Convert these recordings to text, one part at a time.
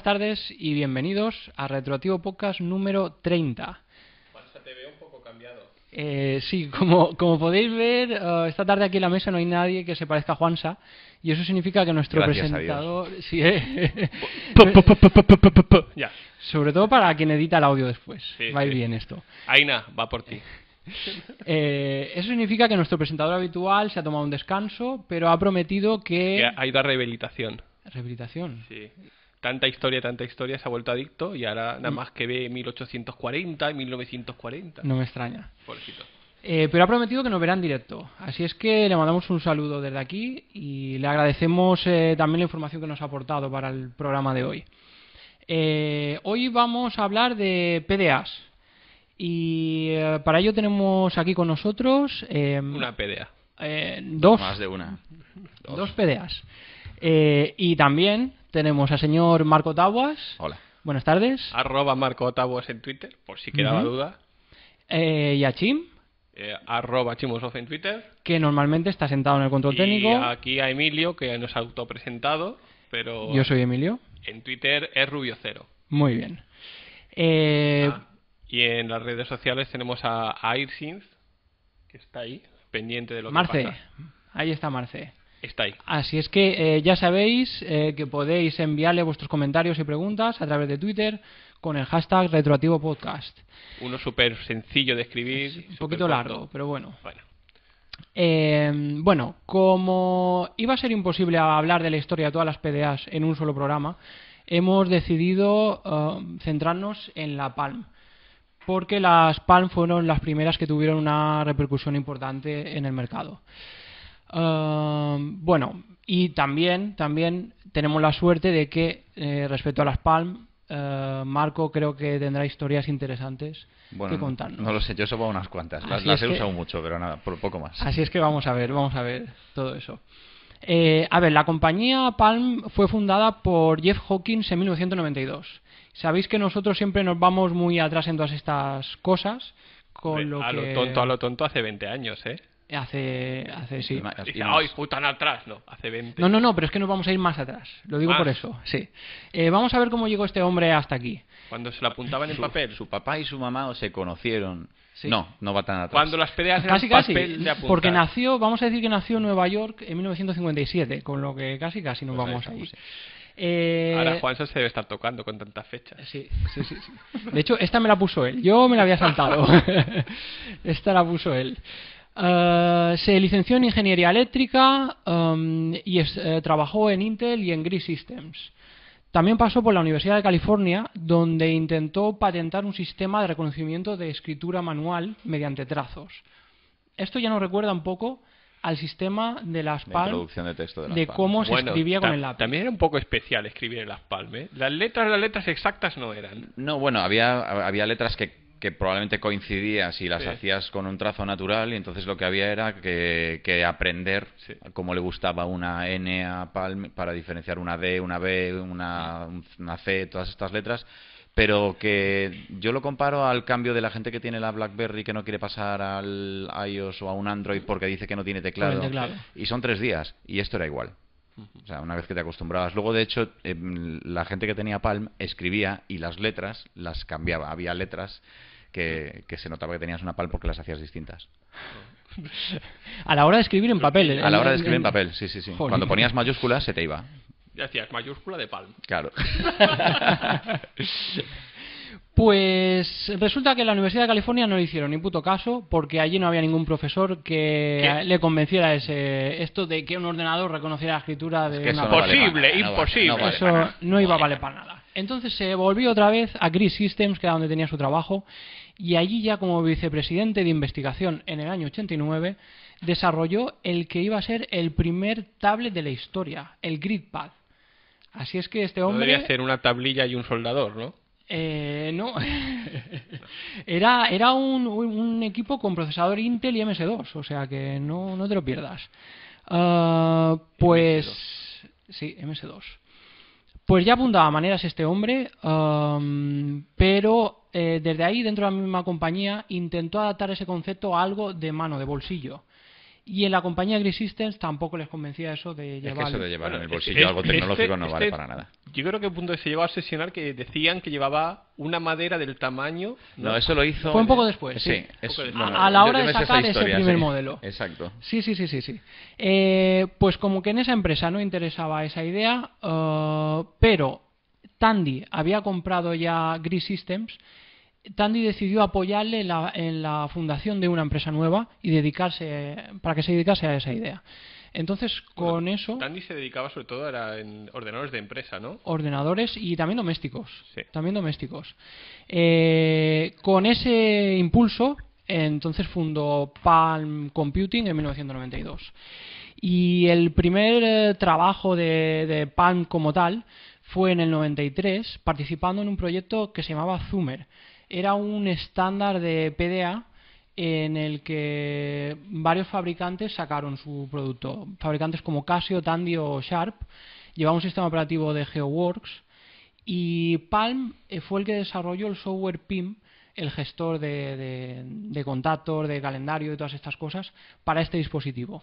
tardes y bienvenidos a Retroactivo Podcast número 30. Juansa, te veo un poco cambiado. Sí, como podéis ver, esta tarde aquí en la mesa no hay nadie que se parezca a Juansa, y eso significa que nuestro Gracias presentador... Sí, Ya. sobre todo para quien edita el audio después. Sí, Va a ir sí. bien esto. Aina, va por ti. Eso significa que nuestro presentador habitual se ha tomado un descanso, pero ha prometido Que que... ha ido a rehabilitación. Rehabilitación. Sí. Tanta historia, se ha vuelto adicto y ahora nada más que ve 1840 y 1940. No me extraña. Pobrecito. Pero ha prometido que nos verá en directo. Así es que le mandamos un saludo desde aquí y le agradecemos también la información que nos ha aportado para el programa de hoy. Hoy vamos a hablar de PDAs. Y para ello tenemos aquí con nosotros Una PDA. dos, Más de una. dos PDAs. Y también tenemos al señor Marco Taguas. Hola. Buenas tardes. @MarcoTabuas en Twitter, por si quedaba Ujú. duda. Y a Chim, @Chimosof en Twitter. que normalmente está sentado en el control Y técnico. aquí a Emilio, que nos ha autopresentado, pero Yo soy Emilio. en Twitter es Rubio0. Muy bien. Y en las redes sociales tenemos a Airsynth, que está ahí, pendiente de lo que Marce, pasa. ahí está Marce. Está ahí. Así es que ya sabéis que podéis enviarle vuestros comentarios y preguntas a través de Twitter con el hashtag RetroactivoPodcast. Uno súper sencillo de escribir. Un súper poquito corto. largo, pero bueno. Bueno, Bueno, como iba a ser imposible hablar de la historia de todas las PDAs en un solo programa, hemos decidido centrarnos en la Palm, porque las Palm fueron las primeras que tuvieron una repercusión importante en el mercado. Bueno, y también tenemos la suerte de que respecto a las Palm, Marco creo que tendrá historias interesantes que contarnos. No lo sé, yo he sobado unas cuantas. Así Las es he que- usado mucho, pero nada, por poco más. Así es que vamos a ver todo eso. A ver, la compañía Palm fue fundada por Jeff Hawkins en 1992. Sabéis que nosotros siempre nos vamos muy atrás en todas estas cosas, con lo a que lo tonto hace 20 años, ¿eh? hace sí. Y más. Dice, ¡ay, tan atrás! No, hace 20. No, pero es que nos vamos a ir más atrás. Lo digo ¿Más? por eso, sí. Vamos a ver cómo llegó este hombre hasta aquí. Cuando se la apuntaban en papel. Su papá y su mamá se conocieron. Sí. No va tan atrás. Cuando las PDAs eran Casi, papel de apuntar. porque vamos a decir que nació en Nueva York en 1957, con lo que casi nos Pues vamos ahí ahí. estamos, Ahora Juanso se debe estar tocando con tantas fechas. Sí. De hecho, esta me la puso él. Yo me la había saltado. Esta la puso él. Se licenció en Ingeniería Eléctrica y trabajó en Intel y en Grid Systems. También pasó por la Universidad de California, donde intentó patentar un sistema de reconocimiento de escritura manual mediante trazos. Esto ya nos recuerda un poco al sistema de las De Palm, introducción de texto de las de Palm. cómo se escribía con el lápiz. También era un poco especial escribir en las palmes. Las letras exactas no eran. No, bueno, había letras que probablemente coincidían si las Sí. hacías con un trazo natural, y entonces lo que había era que aprender Sí. cómo le gustaba una N a Palm para diferenciar una D, una B, una C, todas estas letras. Pero que yo lo comparo al cambio de la gente que tiene la BlackBerry, que no quiere pasar al iOS o a un Android porque dice que no tiene teclado. Con el teclado. Y son 3 días, y esto era igual. O sea, una vez que te acostumbrabas. Luego, de hecho, la gente que tenía Palm escribía y las letras las cambiaba. Había letras que se notaba que tenías una Palm porque las hacías distintas. A la hora de escribir en papel. A la hora de escribir en papel, sí. Joder. Cuando ponías mayúsculas se te iba. Ya hacías mayúscula de palm. Claro. Pues resulta que en la Universidad de California no le hicieron ni puto caso, porque allí no había ningún profesor que ¿Qué? le convenciera esto de que un ordenador reconociera la escritura de que una eso no vale palabra. Imposible, para nada, imposible. no vale Eso para nada. no iba a valer para nada. Entonces se volvió otra vez a Grid Systems, que era donde tenía su trabajo, y allí ya como vicepresidente de investigación en el año 89 desarrolló el que iba a ser el primer tablet de la historia, el GridPad. Así es que este hombre... Podría ser una tablilla y un soldador, ¿no? No. Era un equipo con procesador Intel y MS2, o sea que no te lo pierdas. Pues... Sí, MS2. Pues ya apuntaba maneras este hombre, pero desde ahí, dentro de la misma compañía, intentó adaptar ese concepto a algo de mano, de bolsillo. Y en la compañía Grid Systems tampoco les convencía eso de Es que llevar... eso de llevar en el Bueno, bolsillo algo tecnológico no vale para nada. Yo creo que el punto se llegó a obsesionar que decían que llevaba una madera del tamaño... No, eso lo hizo... Fue un poco después, Sí, sí. A la hora yo de me sé esa sacar ese historia, primer sí. modelo. Exacto. Sí. Pues como que en esa empresa no interesaba esa idea, pero Tandy había comprado ya Grid Systems. Tandy decidió apoyarle en la fundación de una empresa nueva y para que se dedicase a esa idea. Entonces, con eso... Tandy se dedicaba sobre todo en ordenadores de empresa, ¿no? Ordenadores y también domésticos. Sí. También domésticos. Con ese impulso, entonces fundó Palm Computing en 1992. Y el primer trabajo de Palm como tal fue en el 93, participando en un proyecto que se llamaba Zoomer. Era un estándar de PDA en el que varios fabricantes sacaron su producto. Fabricantes como Casio, Tandy o Sharp llevaban un sistema operativo de GeoWorks y Palm fue el que desarrolló el software PIM, el gestor de contactos, de calendario y todas estas cosas para este dispositivo.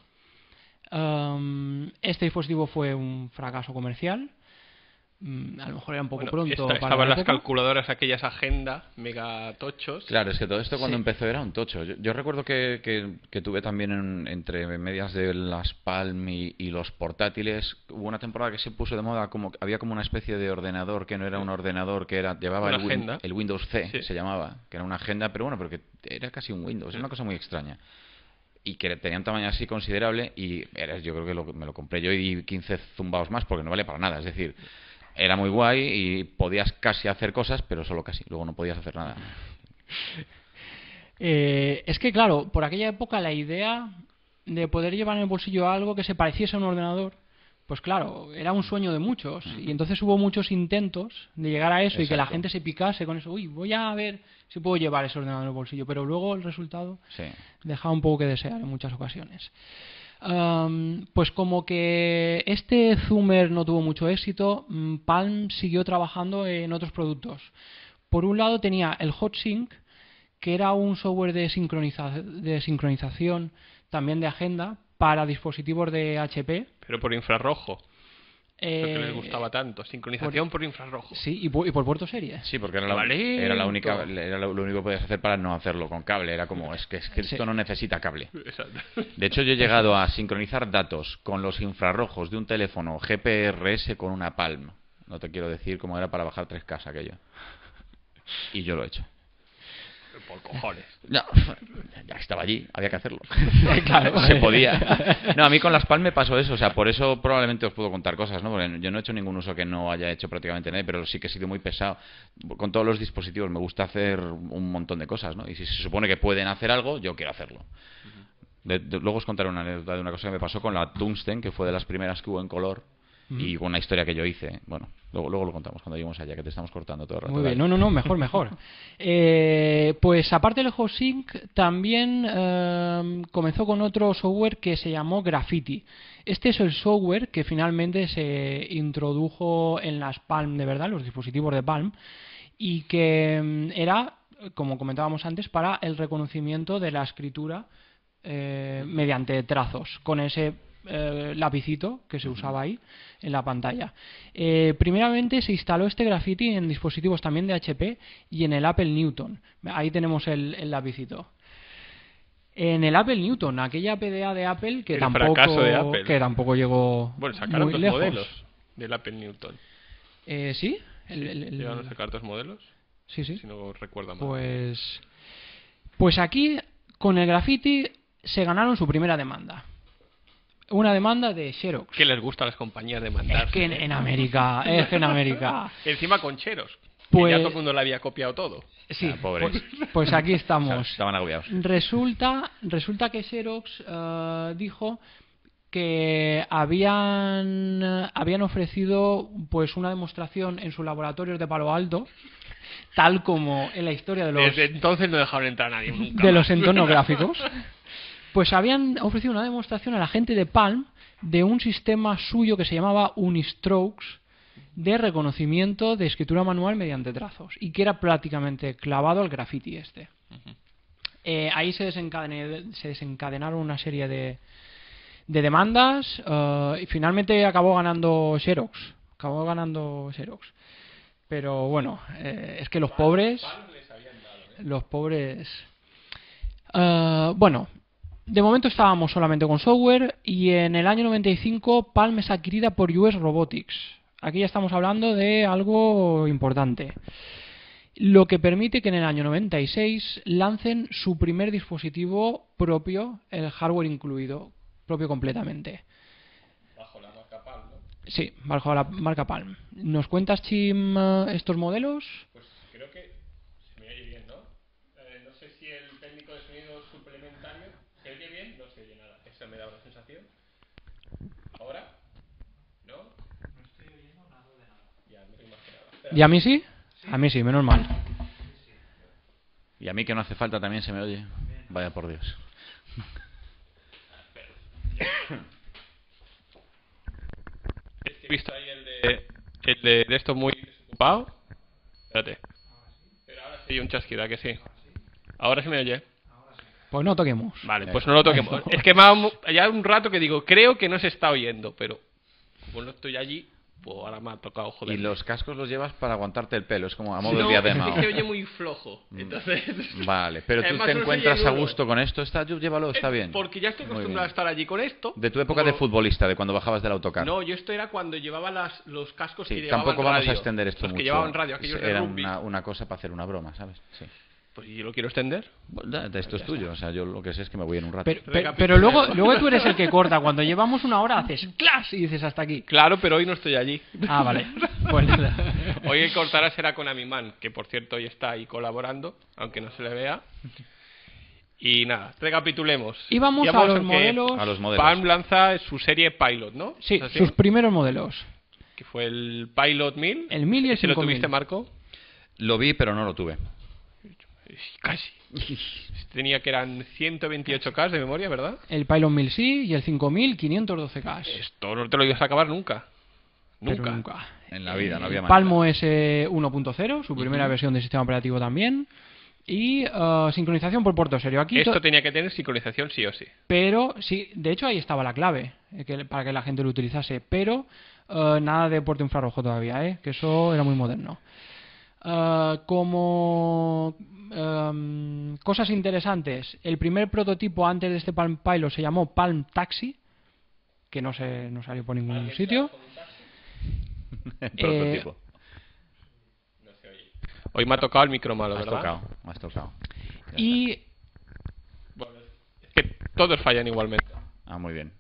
Este dispositivo fue un fracaso comercial. A lo mejor era un poco pronto para estaban la las época. calculadoras aquellas agenda mega tochos. Claro, es que todo esto cuando Sí. empezó era un tocho. Yo recuerdo que tuve también entre medias de las Palm y los portátiles, hubo una temporada que se puso de moda, había como una especie de ordenador que no era un ordenador, que llevaba Una agenda. el Windows C, Sí. se llamaba, que era una agenda, pero bueno, pero que era casi un Windows, era una cosa muy extraña. Y que tenía un tamaño así considerable y yo creo que me lo compré yo y 15 zumbaos más porque no vale para nada, es decir... Era muy guay y podías casi hacer cosas, pero solo casi. Luego no podías hacer nada. Es que, claro, por aquella época la idea de poder llevar en el bolsillo algo que se pareciese a un ordenador, pues claro, era un sueño de muchos. Y entonces hubo muchos intentos de llegar a eso y que la Exacto. gente se picase con eso. Uy, voy a ver si puedo llevar ese ordenador en el bolsillo. Pero luego el resultado Sí. dejaba un poco que desear en muchas ocasiones. Pues como que este Zoomer no tuvo mucho éxito, Palm siguió trabajando en otros productos. Por un lado tenía el HotSync, que era un software de sincronización también de agenda para dispositivos de HP. Pero por infrarrojo. Lo que les Eh, gustaba tanto. Sincronización por infrarrojo. Sí, y por puerto serie. Sí, porque era Igualito. lo único que podías hacer para no hacerlo con cable. Era como, es que Sí. esto no necesita cable. Exacto. De hecho, yo he llegado a sincronizar datos con los infrarrojos de un teléfono GPRS con una Palm. No te quiero decir cómo era para bajar 3K aquello. Y yo lo he hecho. Por cojones. No, ya estaba allí, había que hacerlo. Claro. Se podía. No, a mí con las Palm me pasó eso, o sea, por eso probablemente os puedo contar cosas, ¿no? Porque yo no he hecho ningún uso que no haya hecho prácticamente nadie, pero sí que he sido muy pesado. Con todos los dispositivos me gusta hacer un montón de cosas, ¿no? Y si se supone que pueden hacer algo, yo quiero hacerlo. Luego os contaré una anécdota de una cosa que me pasó con la Tungsten, que fue de las primeras que hubo en color. Y una historia que yo hice. Bueno, luego lo contamos cuando lleguemos allá, que te estamos cortando todo el rato. Muy bien, Dale. no, mejor. Pues aparte del HotSync, también comenzó con otro software que se llamó Graffiti. Este es el software que finalmente se introdujo en las Palm de verdad, los dispositivos de Palm, y que era, como comentábamos antes, para el reconocimiento de la escritura mediante trazos, con ese lapicito que se usaba ahí en la pantalla. Primeramente se instaló este Graffiti en dispositivos también de HP y en el Apple Newton. Ahí tenemos el lapicito. En el Apple Newton, aquella PDA de Apple que El fracaso de Apple. tampoco llegó Bueno, sacaron muy dos lejos. modelos del Apple Newton. ¿Sí? ¿Llegaron a sacar dos modelos? Sí. Si no recuerdo mal. Pues aquí, con el Graffiti, se ganaron su primera demanda. Una demanda de Xerox. ¿Qué les gusta a las compañías de mandar? Es que en América. Encima con Cheros. Pues- Que ya todo el mundo le había copiado todo. Sí, Ah, pobres. pues aquí estamos. Estaban agobiados. Resulta que Xerox dijo que habían ofrecido pues una demostración en sus laboratorios de Palo Alto, tal como en la historia Desde entonces no dejaron entrar a nadie nunca. de más. los entornos gráficos. Pues habían ofrecido una demostración a la gente de Palm de un sistema suyo que se llamaba Unistrokes de reconocimiento de escritura manual mediante trazos y que era prácticamente clavado al Graffiti este. Ahí se desencadenaron una serie de demandas y finalmente acabó ganando Xerox. Pero bueno, es que los pobres... bueno, de momento estábamos solamente con software y en el año 95 Palm es adquirida por US Robotics. Aquí ya estamos hablando de algo importante. Lo que permite que en el año 96 lancen su primer dispositivo propio, el hardware incluido, propio completamente. Bajo la marca Palm, ¿no? Sí, bajo la marca Palm. ¿Nos cuentas, Chim, estos modelos? Pues creo que se me oye bien, ¿no? No sé si el técnico de sonido suplementario se oye bien, no se oye nada. Eso me da una sensación. ¿Ahora? ¿No? No estoy oyendo nada de nada. Ya, no tengo más que nada. Espera. ¿Y a mí sí? A mí sí, menos mal. Y a mí que no hace falta también se me oye. Vaya por Dios. He visto ahí el de esto muy desocupado. Espérate. Pero ahora sí hay un chasquido, ¿a que sí? Ahora se me oye. Pues no toquemos. Vale, pues no lo toquemos. Es que ya un rato que digo, creo que no se está oyendo, pero como no estoy allí, pues ahora me ha tocado joder. Y los cascos los llevas para aguantarte el pelo, es como a modo No, de diadema. es que se oye muy flojo. Entonces... Vale, pero tú Además, te solo se encuentras oye a uno. gusto con esto, llévalo, está bien. Porque ya estoy Muy acostumbrado a bien. estar allí con esto. De tu época de Como- futbolista, de cuando bajabas del autocar. No, yo esto era cuando llevaba los cascos que Sí, llevaban tampoco vamos radio. a extender esto Los mucho. que llevaban radio, aquellos de Era rugby. una cosa para hacer una broma, ¿sabes? Sí. Pues yo lo quiero extender. Bueno, esto es tuyo, o sea, yo lo que sé es que me voy en un rato. Pero luego tú eres el que corta. Cuando llevamos una hora haces ¡clas! Y dices hasta aquí. Claro, pero hoy no estoy allí. Ah, vale. Pues nada. Hoy el cortará será con Amiman, que por cierto hoy está ahí colaborando, aunque no se le vea. Y nada, recapitulemos. Y vamos a Íbamos los en que modelos. A los modelos. Palm lanza su serie Pilot, ¿no? Sí, ¿Es así? sus primeros modelos. Que fue el Pilot 1000. El 1000 y el ¿Ese lo 5000. tuviste, Marco? Lo vi, pero no lo tuve. Casi. Tenía que eran 128K de memoria, ¿verdad? El Pilot 1000 sí y el 5000 512K. Esto no te lo ibas a acabar nunca. Pero Nunca. nunca. En la vida, no había manera. Palmo es 1.0, su primera versión del sistema operativo también. Y sincronización por puerto serio. Aquí Esto tenía que tener sincronización sí o sí. pero sí, de hecho ahí estaba la clave para que la gente lo utilizase. Pero nada de puerto infrarrojo todavía, que eso era muy moderno. Como cosas interesantes, el primer prototipo antes de este Palm Pilot se llamó Palm Taxi, que no salió por ningún sitio. Prototipo. Hoy me ha tocado el micro malo, Me ¿verdad? has tocado. Ya Y Bueno, es que todos fallan igualmente. está. Ah, muy bien.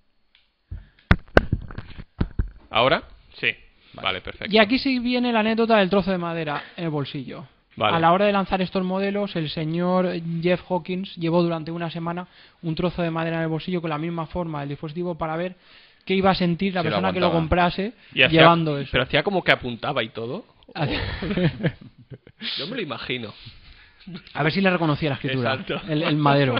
¿Ahora? Sí. Vale, perfecto. Y aquí sí viene la anécdota del trozo de madera en el bolsillo. Vale. A la hora de lanzar estos modelos, el señor Jeff Hawkins llevó durante una semana un trozo de madera en el bolsillo con la misma forma del dispositivo para ver qué iba a sentir la Si lo persona que lo aguantaba. comprase Y hacía- llevando eso. Pero hacía como que apuntaba y todo. Yo me lo imagino. A ver si le reconocía la escritura, Exacto. el madero.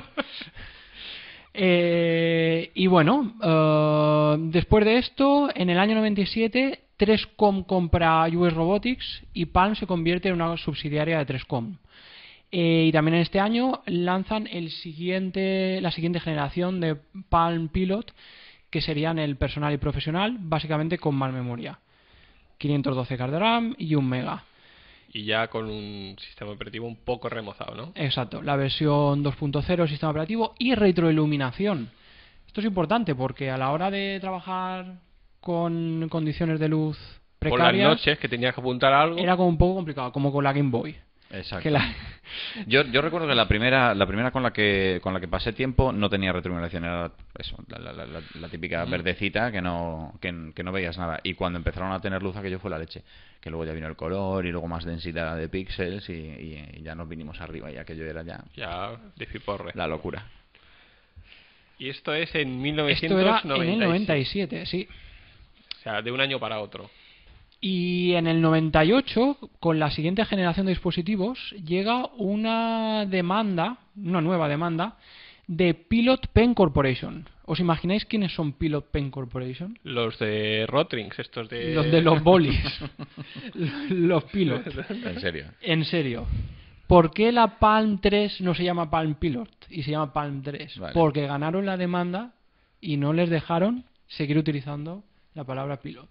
Y bueno, después de esto, en el año 97, 3Com compra US Robotics y Palm se convierte en una subsidiaria de 3Com. Y también en este año lanzan la siguiente generación de Palm Pilot, que serían el personal y profesional, básicamente con más memoria. 512K de RAM y 1 MB. Y ya con un sistema operativo un poco remozado, ¿no? Exacto, la versión 2.0 sistema operativo y retroiluminación. Esto es importante porque a la hora de trabajar con condiciones de luz Por las precarias noches que tenías que apuntar algo. era como un poco complicado, como con la Game Boy. Exacto. Que la- Yo recuerdo que la primera con la que pasé tiempo no tenía retroiluminación, era eso, la típica verdecita que no veías nada. Y cuando empezaron a tener luz aquello fue la leche. Que luego ya vino el color y luego más densidad de píxeles y ya nos vinimos arriba y aquello era ya Ya, de Fiporre. la locura. Y esto es en Esto era 1997. en el 97, sí. O sea, de un año para otro. Y en el 98, con la siguiente generación de dispositivos, llega una nueva demanda, de Pilot Pen Corporation. ¿Os imagináis quiénes son Pilot Pen Corporation? Los de Rotrings, estos de... Los de los bolis. Los Pilot. En serio. En serio. ¿Por qué la Palm 3 no se llama Palm Pilot y se llama Palm 3? Vale. Porque ganaron la demanda y no les dejaron seguir utilizando la palabra Pilot.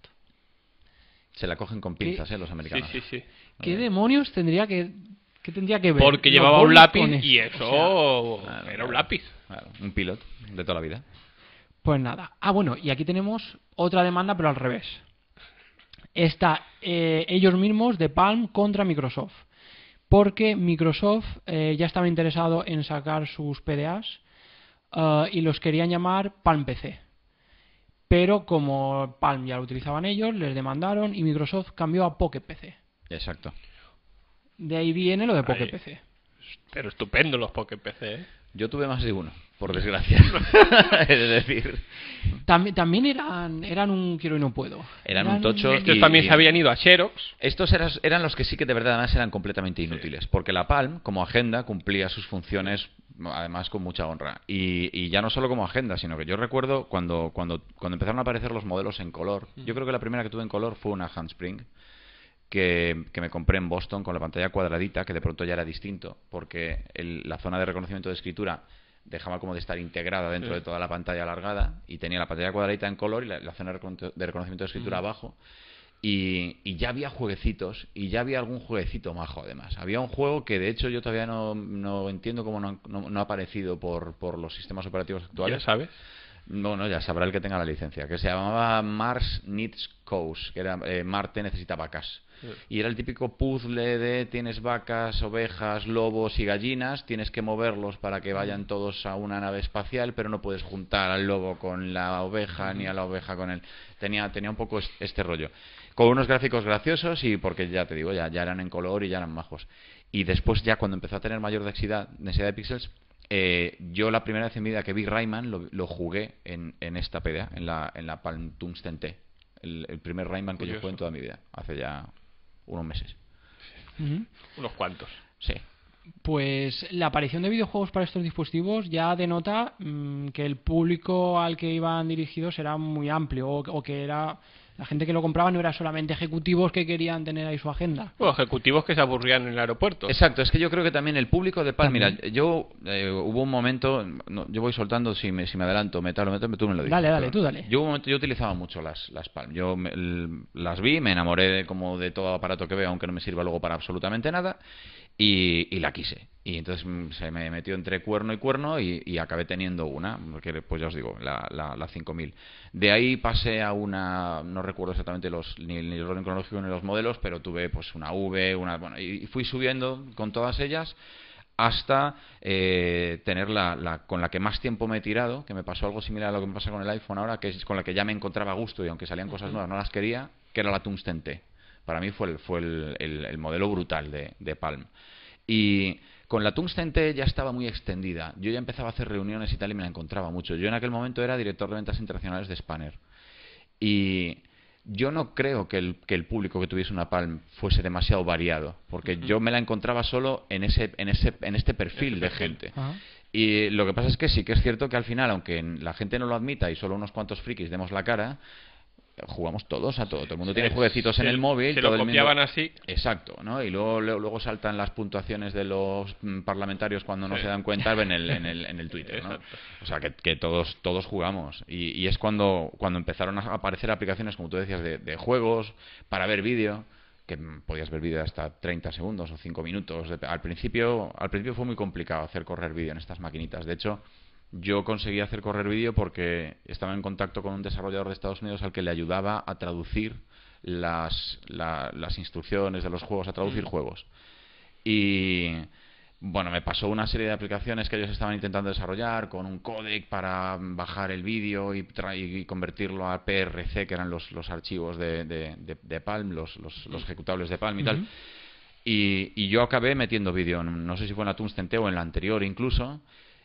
Se la cogen con pinzas, los americanos. Sí. ¿Qué demonios tendría que ver? Porque los llevaba un bolis lápiz con y eso? eso O sea, Claro, era un claro. lápiz. Claro, un pilot de toda la vida. pues nada. Bueno, y aquí tenemos otra demanda, pero al revés. Está ellos mismos de Palm contra Microsoft. Porque Microsoft ya estaba interesado en sacar sus PDAs y los querían llamar Palm PC. Pero como Palm ya lo utilizaban ellos, les demandaron y Microsoft cambió a Pocket PC. Exacto. De ahí viene lo de Pocket Ahí. PC. Pero estupendo los Pocket PC, ¿eh? Yo tuve más de uno, por desgracia. Es decir, También eran un quiero y no puedo. Eran un tocho. Estos también se habían ido a Xerox. Estos eran los que sí que de verdad además eran completamente inútiles, porque la Palm, como agenda, cumplía sus funciones además con mucha honra. Y ya no solo como agenda, sino que yo recuerdo cuando empezaron a aparecer los modelos en color. Yo creo que la primera que tuve en color fue una Handspring que me compré en Boston con la pantalla cuadradita, que de pronto ya era distinto, porque la zona de reconocimiento de escritura dejaba como de estar integrada dentro de toda la pantalla alargada y tenía la pantalla cuadradita en color y la zona de reconocimiento de escritura abajo. Y ya había jueguecitos, y ya había algún jueguecito majo además. Había un juego que de hecho yo todavía no entiendo cómo no ha aparecido por los sistemas operativos actuales. Ya sabes. No, ya sabrá el que tenga la licencia, que se llamaba Mars Needs Cows, que era Marte necesita vacas. Y era el típico puzzle de tienes vacas, ovejas, lobos y gallinas, tienes que moverlos para que vayan todos a una nave espacial, pero no puedes juntar al lobo con la oveja ni a la oveja con él. Tenía un poco este rollo. Con unos gráficos graciosos y porque ya te digo, ya eran en color y ya eran majos. Y después ya cuando empezó a tener mayor densidad de píxeles, yo la primera vez en mi vida que vi Rayman lo jugué en esta PDA, en la Palm Tungsten T. El primer Rayman que yo jugué en toda mi vida, hace ya unos meses. Unos cuantos. Sí. Pues la aparición de videojuegos para estos dispositivos ya denota que el público al que iban dirigidos era muy amplio o que era la gente que lo compraba no era solamente ejecutivos que querían tener ahí su agenda. Bueno, ejecutivos que se aburrían en el aeropuerto. Exacto, es que yo creo que también el público de Palm, mira, También. yo hubo un momento, yo voy soltando si me adelanto, tú me lo dices. Dale, tú dale. Yo hubo un momento, yo utilizaba mucho las Palm, las vi, me enamoré como de todo aparato que veo, aunque no me sirva luego para absolutamente nada, y la quise. Y entonces se me metió entre cuerno y cuerno y acabé teniendo una, que pues ya os digo, la 5000. De ahí pasé a una, no recuerdo exactamente ni el orden cronológico ni los modelos, pero tuve pues una bueno, y fui subiendo con todas ellas hasta tener con la que más tiempo me he tirado, que me pasó algo similar a lo que me pasa con el iPhone ahora, que es con la que ya me encontraba a gusto y aunque salían cosas nuevas no las quería, que era la Tungsten T. Para mí fue el modelo brutal de Palm. Y con la Tungsten T ya estaba muy extendida. Yo ya empezaba a hacer reuniones y tal y me la encontraba mucho. Yo en aquel momento era director de ventas internacionales de Spanner. Y yo no creo que el público que tuviese una Palm fuese demasiado variado, porque yo me la encontraba solo en este perfil de gente. Ajá. Y lo que pasa es que sí que es cierto que al final, aunque la gente no lo admita y solo unos cuantos frikis demos la cara, jugamos todos a todo. Todo el mundo tiene jueguecitos en el móvil. Se todo lo el mundo... copiaban así. Exacto, ¿no? Y luego saltan las puntuaciones de los parlamentarios cuando no se dan cuenta en el Twitter, ¿no? Exacto. O sea, que todos jugamos. Y es cuando empezaron a aparecer aplicaciones, como tú decías, de juegos para ver vídeo, que podías ver vídeo hasta 30 segundos o 5 minutos. Al principio fue muy complicado hacer correr vídeo en estas maquinitas. De hecho, yo conseguí hacer correr vídeo porque estaba en contacto con un desarrollador de Estados Unidos al que le ayudaba a traducir las instrucciones de los juegos, a traducir juegos. Y bueno, me pasó una serie de aplicaciones que ellos estaban intentando desarrollar con un códec para bajar el vídeo y convertirlo a PRC, que eran los archivos de Palm, los ejecutables de Palm y tal. Y yo acabé metiendo vídeo, no sé si fue en la Tungsten T o en la anterior incluso.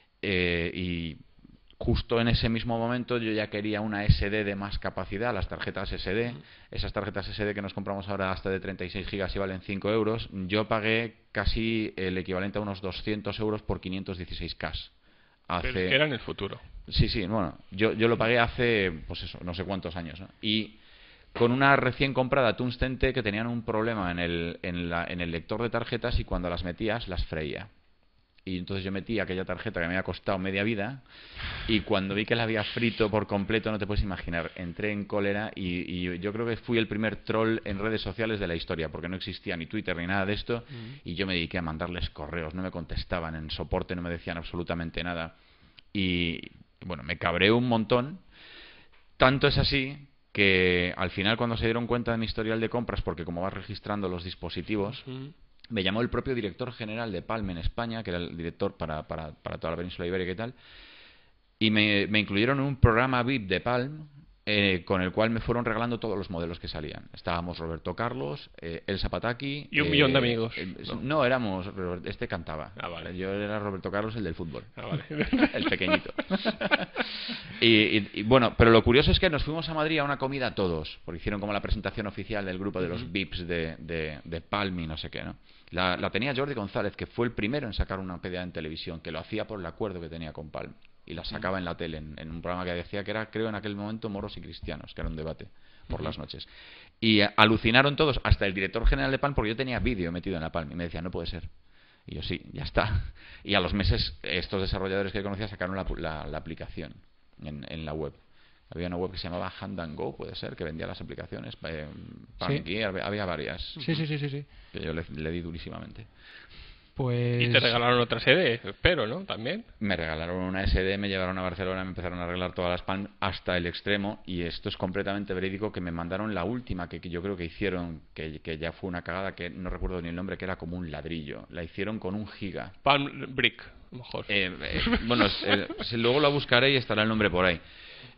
Y justo en ese mismo momento yo ya quería una SD de más capacidad, las tarjetas SD, esas tarjetas SD que nos compramos ahora hasta de 36 gigas y valen 5 euros, yo pagué casi el equivalente a unos 200 euros por 516K. Pero que era en el futuro. Sí, bueno, yo lo pagué hace, pues eso, no sé cuántos años, ¿no? Y con una recién comprada Tungsten T que tenían un problema en el lector de tarjetas y cuando las metías las freía. Y entonces yo metí aquella tarjeta que me había costado media vida y cuando vi que la había frito por completo, no te puedes imaginar, entré en cólera y yo creo que fui el primer troll en redes sociales de la historia, porque no existía ni Twitter ni nada de esto, y yo me dediqué a mandarles correos, no me contestaban, en soporte no me decían absolutamente nada. Y bueno, me cabreé un montón. Tanto es así que al final, cuando se dieron cuenta de mi historial de compras, porque como vas registrando los dispositivos, me llamó el propio director general de Palm en España, que era el director para toda la península ibérica y tal, y me incluyeron en un programa VIP de Palm, con el cual me fueron regalando todos los modelos que salían. Estábamos Roberto Carlos, Elsa Pataki... Y un millón de amigos. No, éramos... Este cantaba. Ah, vale. Yo era Roberto Carlos, el del fútbol. Ah, vale. El pequeñito. y bueno, pero lo curioso es que nos fuimos a Madrid a una comida todos, porque hicieron como la presentación oficial del grupo de los VIPs de Palm y no sé qué, ¿no? La tenía Jordi González, que fue el primero en sacar una PDA en televisión, que lo hacía por el acuerdo que tenía con Palm. Y la sacaba en la tele, en un programa que decía que era, creo en aquel momento, Moros y Cristianos, que era un debate por las noches. Y alucinaron todos, hasta el director general de Palm, porque yo tenía vídeo metido en la Palm. Y me decía, no puede ser. Y yo, sí, ya está. Y a los meses, estos desarrolladores que conocía sacaron la aplicación en la web. Había una web que se llamaba Hand and Go, puede ser, que vendía las aplicaciones. Palm Gear, había varias. Sí. Que yo le di durísimamente. Pues... Y te regalaron otra sede, espero, ¿no? También. Me regalaron una SD, me llevaron a Barcelona, me empezaron a arreglar todas las Palm hasta el extremo, y esto es completamente verídico, que me mandaron la última que yo creo que hicieron, que ya fue una cagada, que no recuerdo ni el nombre, que era como un ladrillo. La hicieron con 1 giga. Palm Brick, a lo mejor. Bueno, luego la buscaré y estará el nombre por ahí.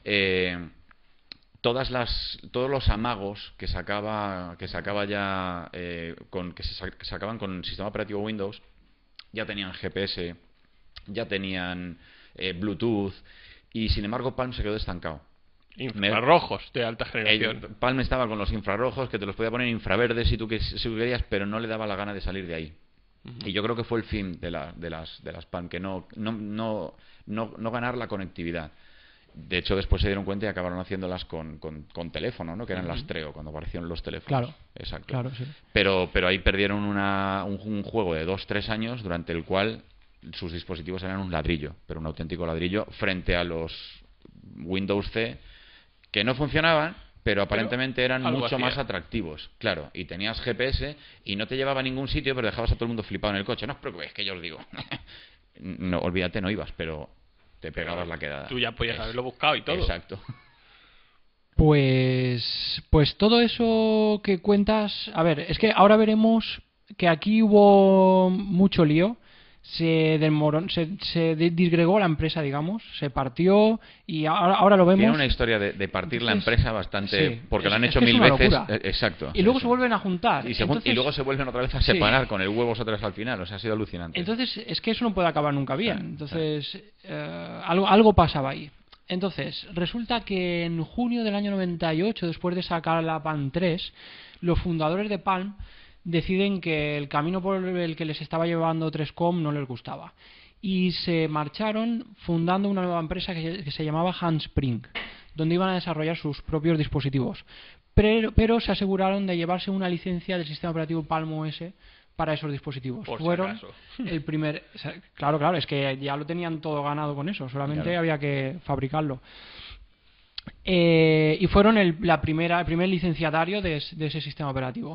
Todos los amagos que sacaba ya que sacaban con el sistema operativo Windows ya tenían GPS, ya tenían Bluetooth, y sin embargo Palm se quedó estancado. Infrarrojos de alta generación. Palm estaba con los infrarrojos, que te los podía poner infraverdes si tú querías, pero no le daba la gana de salir de ahí. Y yo creo que fue el fin de las Palm, que no ganar la conectividad. De hecho, después se dieron cuenta y acabaron haciéndolas con teléfono, ¿no? Que eran las Treo, cuando aparecieron los teléfonos. Claro. Exacto. Claro, sí. Pero ahí perdieron un juego de 2-3 años, durante el cual sus dispositivos eran un ladrillo, pero un auténtico ladrillo, frente a los Windows C, que no funcionaban, pero aparentemente eran mucho más atractivos. Claro, y tenías GPS y no te llevaba a ningún sitio, pero dejabas a todo el mundo flipado en el coche. No os preocupéis, que yo os digo. No, olvídate, no ibas, pero te pegabas la quedada. Tú ya podías haberlo buscado y todo. Exacto. Pues todo eso que cuentas... A ver, es que ahora veremos que aquí hubo mucho lío. Se disgregó la empresa, digamos, se partió, y ahora lo vemos. Tiene una historia de partir la empresa bastante, sí, porque lo han hecho es 1000 una veces. locura. Exacto. Y luego se vuelven a juntar. Y luego se vuelven otra vez a separar con el huevos otra vez al final. O sea, ha sido alucinante. Entonces, es que eso no puede acabar nunca bien. Claro, entonces, algo pasaba ahí. Entonces, resulta que en junio del año 98, después de sacar la Palm 3, los fundadores de Palm deciden que el camino por el que les estaba llevando 3Com no les gustaba, y se marcharon fundando una nueva empresa que se llamaba Handspring, donde iban a desarrollar sus propios dispositivos, pero se aseguraron de llevarse una licencia del sistema operativo Palm OS para esos dispositivos. Fueron el primer... Claro, es que ya lo tenían todo ganado con eso, solamente había que fabricarlo. Y fueron el primer licenciatario de ese sistema operativo.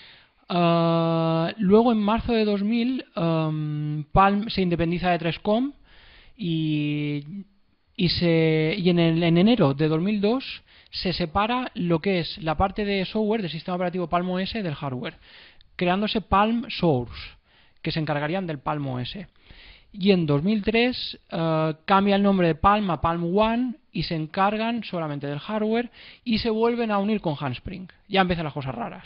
Luego, en marzo de 2000, Palm se independiza de 3Com y en enero de 2002 se separa lo que es la parte de software del sistema operativo Palm OS del hardware, creándose Palm Source, que se encargarían del Palm OS. Y en 2003 cambia el nombre de Palm a Palm One y se encargan solamente del hardware, y se vuelven a unir con Handspring. Ya empiezan las cosas raras.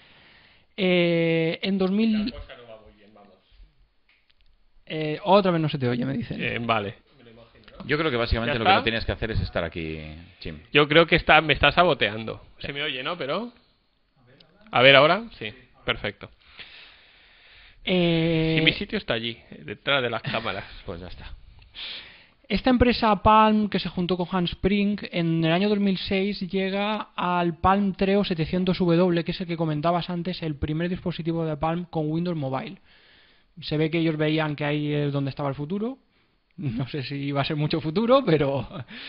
En 2000... La cosa no va muy bien, vamos. Otra vez no se te oye, me dicen. Vale. Yo creo que básicamente lo que no tienes que hacer es estar aquí, Chim. Yo creo que me está saboteando. Se me oye, ¿no? Pero... A ver, ¿ahora? Sí, perfecto. Y mi sitio está allí, detrás de las cámaras. Pues ya está. Esta empresa Palm, que se juntó con Handspring, en el año 2006 llega al Palm Treo 700W, que es el que comentabas antes, el primer dispositivo de Palm con Windows Mobile. Se ve que ellos veían que ahí es donde estaba el futuro. No sé si iba a ser mucho futuro, pero...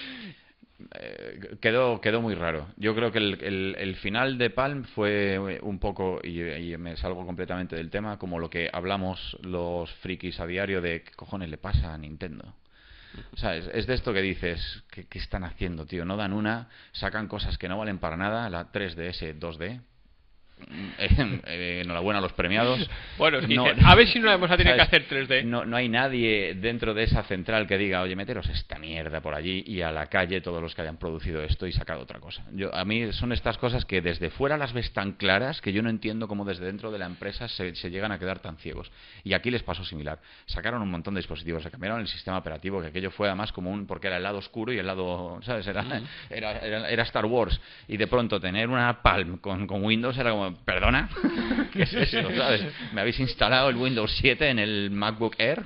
Quedó muy raro. Yo creo que el final de Palm fue un poco, y me salgo completamente del tema, como lo que hablamos los frikis a diario de qué cojones le pasa a Nintendo. O sea, es de esto que dices, ¿qué están haciendo, tío? No dan una, sacan cosas que no valen para nada, la 3DS, 2D. Enhorabuena a los premiados. Bueno, No, a ver si no vamos a tener que ¿sabes? hacer 3D. No hay nadie dentro de esa central que diga, oye, meteros esta mierda por allí y a la calle todos los que hayan producido esto y sacado otra cosa. A mí son estas cosas que desde fuera las ves tan claras que yo no entiendo cómo desde dentro de la empresa se llegan a quedar tan ciegos. Y aquí les pasó similar. Sacaron un montón de dispositivos, se cambiaron el sistema operativo, que aquello fue además como porque era el lado oscuro y el lado, ¿sabes? Era Star Wars. Y de pronto tener una Palm con Windows era como, ¿perdona? ¿Qué es eso? ¿Sabes? ¿Me habéis instalado el Windows 7 en el MacBook Air?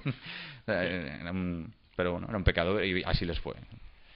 Pero bueno, era un pecado y así les fue.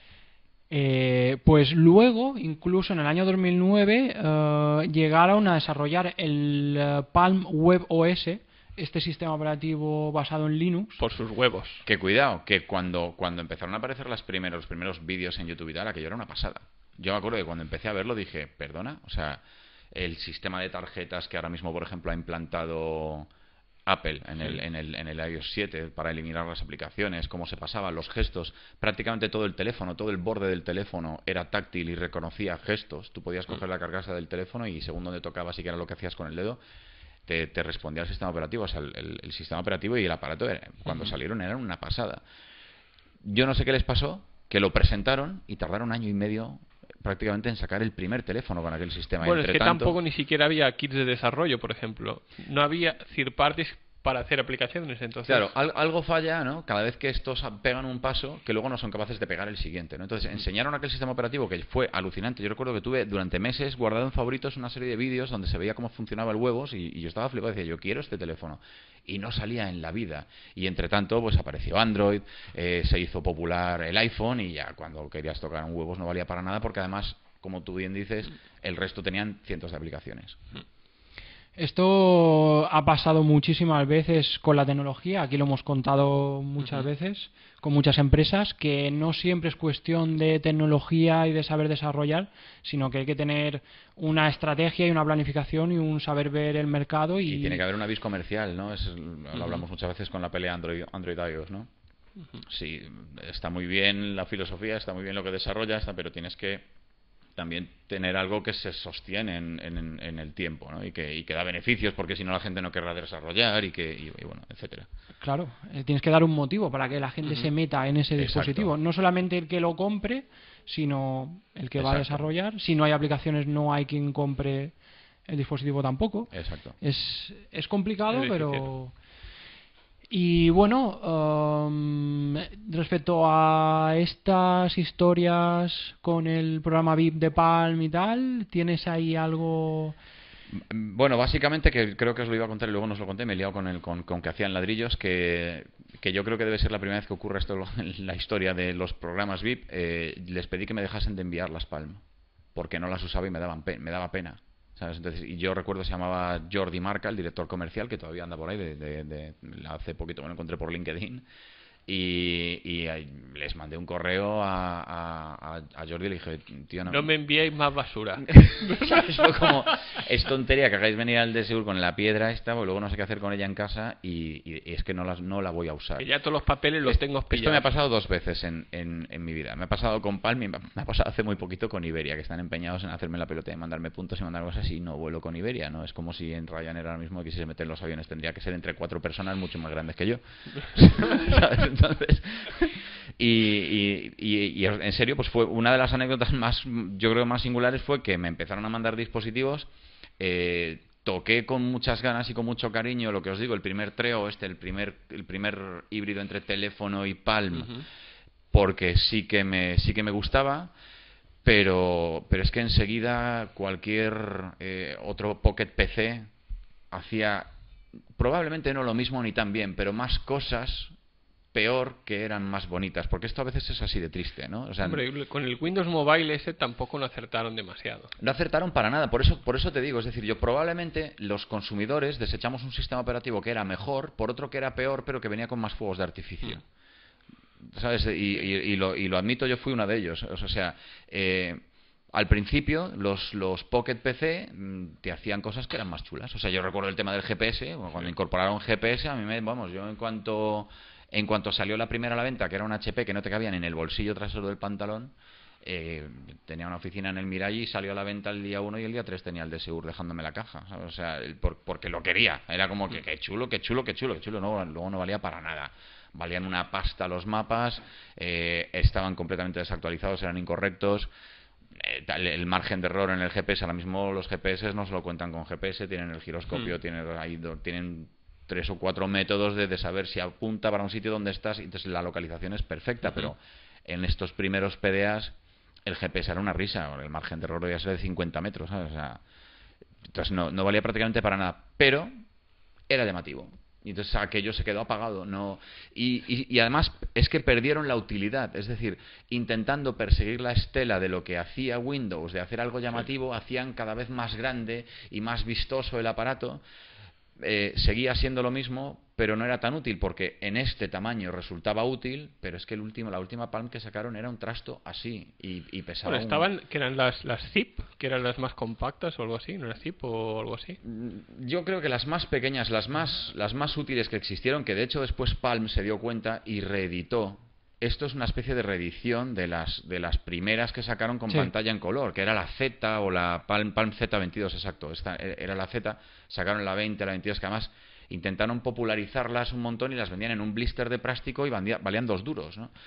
Pues luego, incluso en el año 2009, llegaron a desarrollar el Palm Web OS, este sistema operativo basado en Linux. Por sus huevos. Que cuidado, que cuando empezaron a aparecer los primeros vídeos en YouTube y tal, aquello era una pasada. Yo me acuerdo que cuando empecé a verlo dije, perdona, o sea, el sistema de tarjetas que ahora mismo, por ejemplo, ha implantado Apple en el iOS 7 para eliminar las aplicaciones, cómo se pasaban los gestos, prácticamente todo el teléfono, todo el borde del teléfono era táctil y reconocía gestos. Tú podías coger la carcasa del teléfono y según donde tocabas y que era lo que hacías con el dedo, te respondía el sistema operativo. O sea, el sistema operativo y el aparato cuando salieron eran una pasada. Yo no sé qué les pasó, que lo presentaron y tardaron 1 año y medio prácticamente en sacar el primer teléfono con aquel sistema. Bueno, es que tanto, tampoco ni siquiera había kits de desarrollo, por ejemplo. No había third parties para hacer aplicaciones, entonces... Claro, algo falla, ¿no? Cada vez que estos pegan un paso, que luego no son capaces de pegar el siguiente, ¿no? Entonces, enseñaron aquel sistema operativo que fue alucinante. Yo recuerdo que tuve durante meses guardado en favoritos una serie de vídeos donde se veía cómo funcionaba el huevos y yo estaba flipado, decía, yo quiero este teléfono. Y no salía en la vida. Y entre tanto, pues apareció Android, se hizo popular el iPhone y ya cuando querías tocar un huevos no valía para nada porque además, como tú bien dices, el resto tenían cientos de aplicaciones. Esto ha pasado muchísimas veces con la tecnología, aquí lo hemos contado muchas veces, con muchas empresas, que no siempre es cuestión de tecnología y de saber desarrollar, sino que hay que tener una estrategia y una planificación y un saber ver el mercado. Y tiene que haber una vis comercial, ¿no? Lo hablamos muchas veces con la pelea Android-iOS, ¿no? Sí, está muy bien la filosofía, está muy bien lo que desarrollas, pero tienes que también tener algo que se sostiene en el tiempo, ¿no? y que da beneficios, porque si no la gente no querrá desarrollar y bueno, etcétera. Claro, tienes que dar un motivo para que la gente se meta en ese dispositivo. No solamente el que lo compre, sino el que va a desarrollar. Si no hay aplicaciones, no hay quien compre el dispositivo tampoco. Exacto. Es complicado, pero... Y bueno, respecto a estas historias con el programa VIP de Palm y tal, ¿tienes ahí algo...? Bueno, básicamente, que creo que os lo iba a contar y luego no os lo conté, me he liado con que hacían ladrillos, que yo creo que debe ser la primera vez que ocurre esto en la historia de los programas VIP. Les pedí que me dejasen de enviar las Palm, porque no las usaba y me daba pena. ¿Sabes? Entonces, y yo recuerdo se llamaba Jordi Marca, el director comercial, que todavía anda por ahí, hace poquito me lo encontré por LinkedIn, y les mandé un correo a Jordi y le dije, tío, no me enviéis más basura. Es tontería que hagáis venir al DSUR con la piedra esta, porque luego no sé qué hacer con ella en casa y es que no la voy a usar. Que ya todos los papeles los tengo pillados. Esto me ha pasado 2 veces en mi vida. Me ha pasado con Palm y me ha pasado hace muy poquito con Iberia, que están empeñados en hacerme la pelota y mandarme puntos y mandar cosas y no vuelo con Iberia, ¿no? Es como si en Ryanair ahora mismo quisiese meter los aviones, tendría que ser entre 4 personas mucho más grandes que yo. ¿Sabes? Entonces, y en serio, pues fue una de las anécdotas más, yo creo, más singulares, fue que me empezaron a mandar dispositivos. Toqué con muchas ganas y con mucho cariño lo que os digo, el primer Treo, el primer híbrido entre teléfono y Palm, porque sí que me gustaba, pero es que enseguida cualquier otro Pocket PC hacía probablemente no lo mismo ni tan bien, pero más cosas peor que eran más bonitas, porque esto a veces es así de triste, ¿no? O sea, Hombre, con el Windows Mobile ese tampoco no acertaron demasiado. no acertaron para nada, por eso te digo, es decir, yo probablemente los consumidores desechamos un sistema operativo que era mejor por otro que era peor, pero que venía con más fuegos de artificio. ¿Sabes? Y lo admito, yo fui uno de ellos. O sea, al principio los Pocket PC te hacían cosas que eran más chulas. O sea, yo recuerdo el tema del GPS, cuando incorporaron GPS, a mí yo en cuanto salió la primera a la venta, que era un HP que no te cabía ni en el bolsillo trasero del pantalón, tenía una oficina en el Miralles y salió a la venta el día 1 y el día 3 tenía el de Segur dejándome la caja, ¿sabes? O sea, porque lo quería. Era como que qué chulo, qué chulo, qué chulo, qué chulo. No, luego no valía para nada. Valían una pasta los mapas, estaban completamente desactualizados, eran incorrectos. El margen de error en el GPS, ahora mismo los GPS no se lo cuentan con GPS, tienen el giroscopio, tienen 3 o 4 métodos de saber si apunta para un sitio donde estás, y entonces la localización es perfecta, pero en estos primeros PDAs el GPS era una risa, el margen de error debía ser de 50 metros, ¿sabes? O sea, entonces no valía prácticamente para nada, pero era llamativo. Y entonces aquello se quedó apagado. Y además es que perdieron la utilidad. Es decir, intentando perseguir la estela de lo que hacía Windows, de hacer algo llamativo, hacían cada vez más grande y más vistoso el aparato. Seguía siendo lo mismo, pero no era tan útil, porque en este tamaño resultaba útil, pero es que la última Palm que sacaron era un trasto así y pesaba. Bueno, estaban, que eran las Zip, que eran las más compactas o algo así, ¿no era Zip o algo así? Yo creo que las más pequeñas, las más útiles que existieron, que de hecho después Palm se dio cuenta y reeditó. Esto es una especie de reedición de las primeras que sacaron con pantalla en color, que era la Z o la Palm Z22, exacto. Esta era la Z, sacaron la 20, la 22, que además intentaron popularizarlas un montón y las vendían en un blister de plástico y valían 2 duros, ¿no?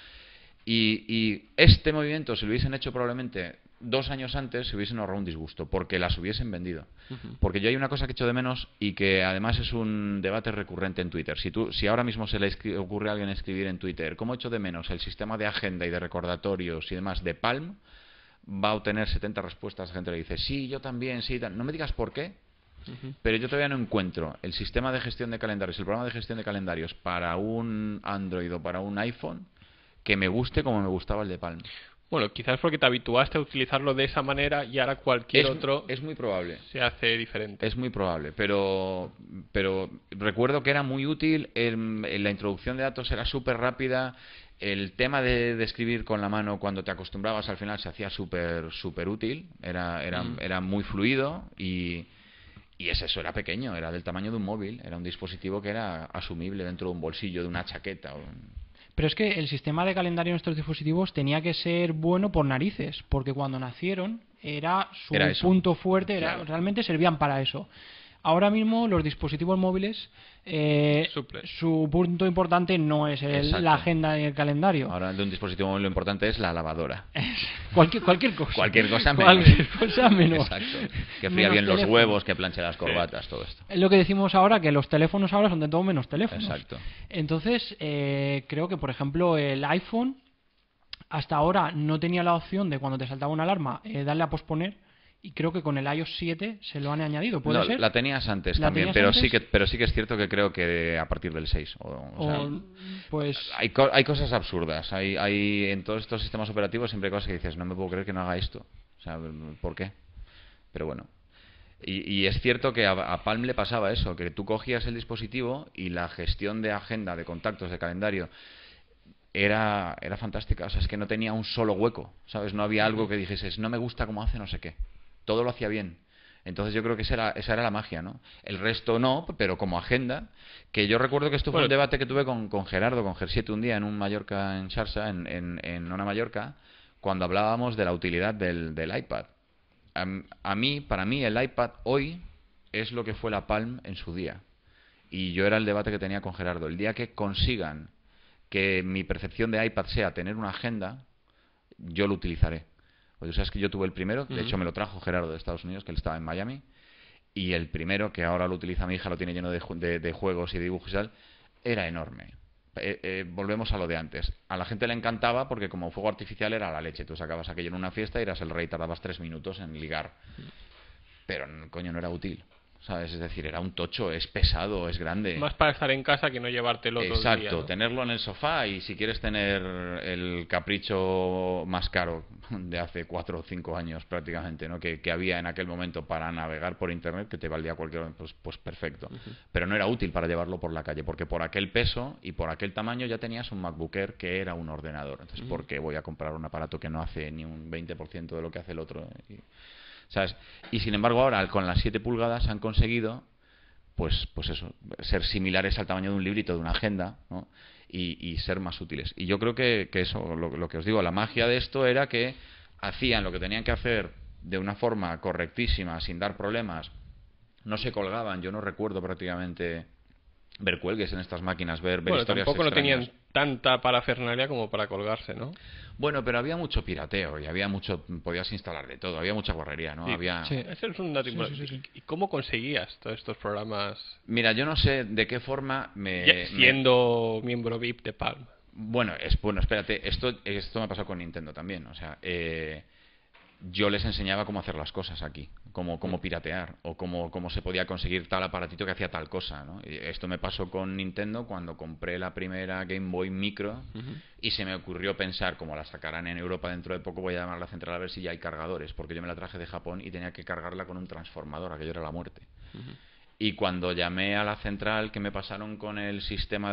Y este movimiento, si lo hubiesen hecho probablemente 2 años antes, se hubiesen ahorrado un disgusto, porque las hubiesen vendido. Porque yo hay una cosa que echo de menos y que además es un debate recurrente en Twitter. Si ahora mismo se le ocurre a alguien escribir en Twitter, ¿cómo echo de menos el sistema de agenda y de recordatorios y demás de Palm? Va a obtener 70 respuestas. La gente le dice, sí, yo también, sí. No me digas por qué, pero yo todavía no encuentro el sistema de gestión de calendarios, el programa de gestión de calendarios para un Android o para un iPhone que me guste como me gustaba el de Palm. Bueno, quizás porque te habituaste a utilizarlo de esa manera y ahora cualquier otro es muy probable. Se hace diferente. Es muy probable, pero recuerdo que era muy útil, la introducción de datos era súper rápida, el tema de escribir con la mano cuando te acostumbrabas al final se hacía súper útil, era muy fluido y es eso, era pequeño, era del tamaño de un móvil, era un dispositivo que era asumible dentro de un bolsillo, de una chaqueta. Pero es que el sistema de calendario en estos dispositivos tenía que ser bueno por narices, porque cuando nacieron era su punto fuerte, claro. Realmente servían para eso. Ahora mismo los dispositivos móviles, su punto importante no es la agenda y el calendario. Ahora de un dispositivo móvil lo importante es la lavadora. Cualquier cosa. Cualquier cosa menos. Exacto. Que fría bien los huevos, que planche las corbatas, todo esto. Es lo que decimos ahora, que los teléfonos ahora son de todo menos teléfonos. Exacto. Entonces, creo que, por ejemplo, el iPhone hasta ahora no tenía la opción de cuando te saltaba una alarma, darle a posponer. Y creo que con el iOS 7 se lo han añadido, ¿puede ser? La tenías antes también, pero sí que es cierto que creo que a partir del 6. Pues hay cosas absurdas. Hay en todos estos sistemas operativos siempre hay cosas que dices, no me puedo creer que no haga esto. O sea, ¿por qué? Pero bueno. Y es cierto que a Palm le pasaba eso, que tú cogías el dispositivo y la gestión de agenda, de contactos, de calendario era fantástica. O sea, es que no tenía un solo hueco, ¿sabes? No había algo que dijeses, no me gusta cómo hace no sé qué. Todo lo hacía bien. Entonces yo creo que esa era la magia, ¿no? El resto no, pero como agenda, que yo recuerdo que esto fue un debate que tuve con Gerardo, con Ger7 un día en un Mallorca, en Sharsa, en una Mallorca, cuando hablábamos de la utilidad del iPad. Para mí el iPad hoy es lo que fue la Palm en su día. Y yo era el debate que tenía con Gerardo. El día que consigan que mi percepción de iPad sea tener una agenda, yo lo utilizaré. Pues tú sabes que yo tuve el primero, de hecho me lo trajo Gerardo de Estados Unidos, que él estaba en Miami, y el primero, que ahora lo utiliza mi hija, lo tiene lleno de juegos y de dibujos y tal, era enorme. Volvemos a lo de antes. A la gente le encantaba porque como fuego artificial era la leche. Tú sacabas aquello en una fiesta y eras el rey, tardabas 3 minutos en ligar. Pero, coño, no era útil. ¿sabes? Es decir, era un tocho, es pesado, es grande. Más para estar en casa que no llevártelo todo el día, Exacto, ¿no? tenerlo en el sofá, y si quieres tener el capricho más caro de hace 4 o 5 años prácticamente, ¿no? Que había en aquel momento para navegar por internet, que te valía cualquier, pues perfecto. Pero no era útil para llevarlo por la calle, porque por aquel peso y por aquel tamaño ya tenías un MacBook Air que era un ordenador. Entonces, ¿por qué voy a comprar un aparato que no hace ni un 20% de lo que hace el otro? ¿Sabes? Y sin embargo ahora con las 7 pulgadas han conseguido pues eso, ser similares al tamaño de un librito, de una agenda, ¿no? Y ser más útiles. Y yo creo que eso, lo que os digo, la magia de esto era que hacían lo que tenían que hacer de una forma correctísima, sin dar problemas, no se colgaban. Yo no recuerdo prácticamente ver cuelgues en estas máquinas, ver Bueno, historias tampoco no extrañas. tenían tanta parafernalia como para colgarse, ¿no? Bueno, pero había mucho pirateo y había mucho, podías instalar de todo, había mucha guarrería, ¿no? Sí. Había... Sí. Ese es un dato Sí, importante. sí, sí, sí. ¿Y cómo conseguías todos estos programas Mira, yo no sé de qué forma siendo miembro VIP de Palm? Bueno, espérate, esto me pasó con Nintendo también, o sea, yo les enseñaba cómo hacer las cosas aquí, cómo piratear, o cómo se podía conseguir tal aparatito que hacía tal cosa, ¿no? Y esto me pasó con Nintendo cuando compré la primera Game Boy Micro, y se me ocurrió pensar, como la sacarán en Europa dentro de poco, voy a llamar a la central a ver si ya hay cargadores, porque yo me la traje de Japón y tenía que cargarla con un transformador, aquello era la muerte. Y cuando llamé a la central, que me pasaron con el sistema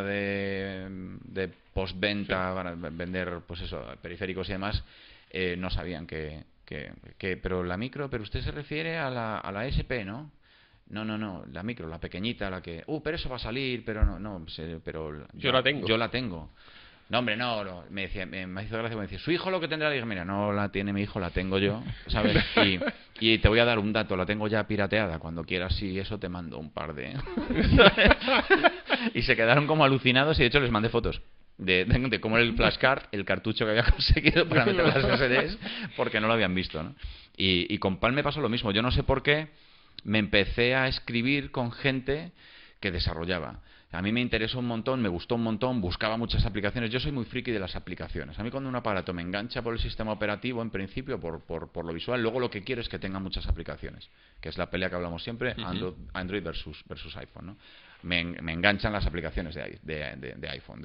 de postventa para vender, pues eso, periféricos y demás, no sabían pero la micro, pero usted se refiere a la SP, ¿no? No, la micro, la pequeñita, la que... pero eso va a salir, pero no, pero Yo la tengo. yo la tengo. No, hombre, no, me decía, me hizo gracia, me decía, su hijo lo que tendrá. Le dije, mira, no la tiene mi hijo, la tengo yo, ¿sabes? Y te voy a dar un dato, la tengo ya pirateada, cuando quieras, y eso te mando un par de... Y se quedaron como alucinados, y de hecho les mandé fotos de cómo era el flashcard, el cartucho que había conseguido para meter las SDs, porque no lo habían visto, ¿no? Y con Palm me pasó lo mismo, yo no sé por qué me empecé a escribir con gente que desarrollaba. A mí me interesó un montón, me gustó un montón, buscaba muchas aplicaciones. Yo soy muy friki de las aplicaciones. A mí cuando un aparato me engancha por el sistema operativo, en principio, por lo visual, luego lo que quiero es que tenga muchas aplicaciones, que es la pelea que hablamos siempre, Android versus iPhone, ¿no? Me enganchan las aplicaciones de iPhone,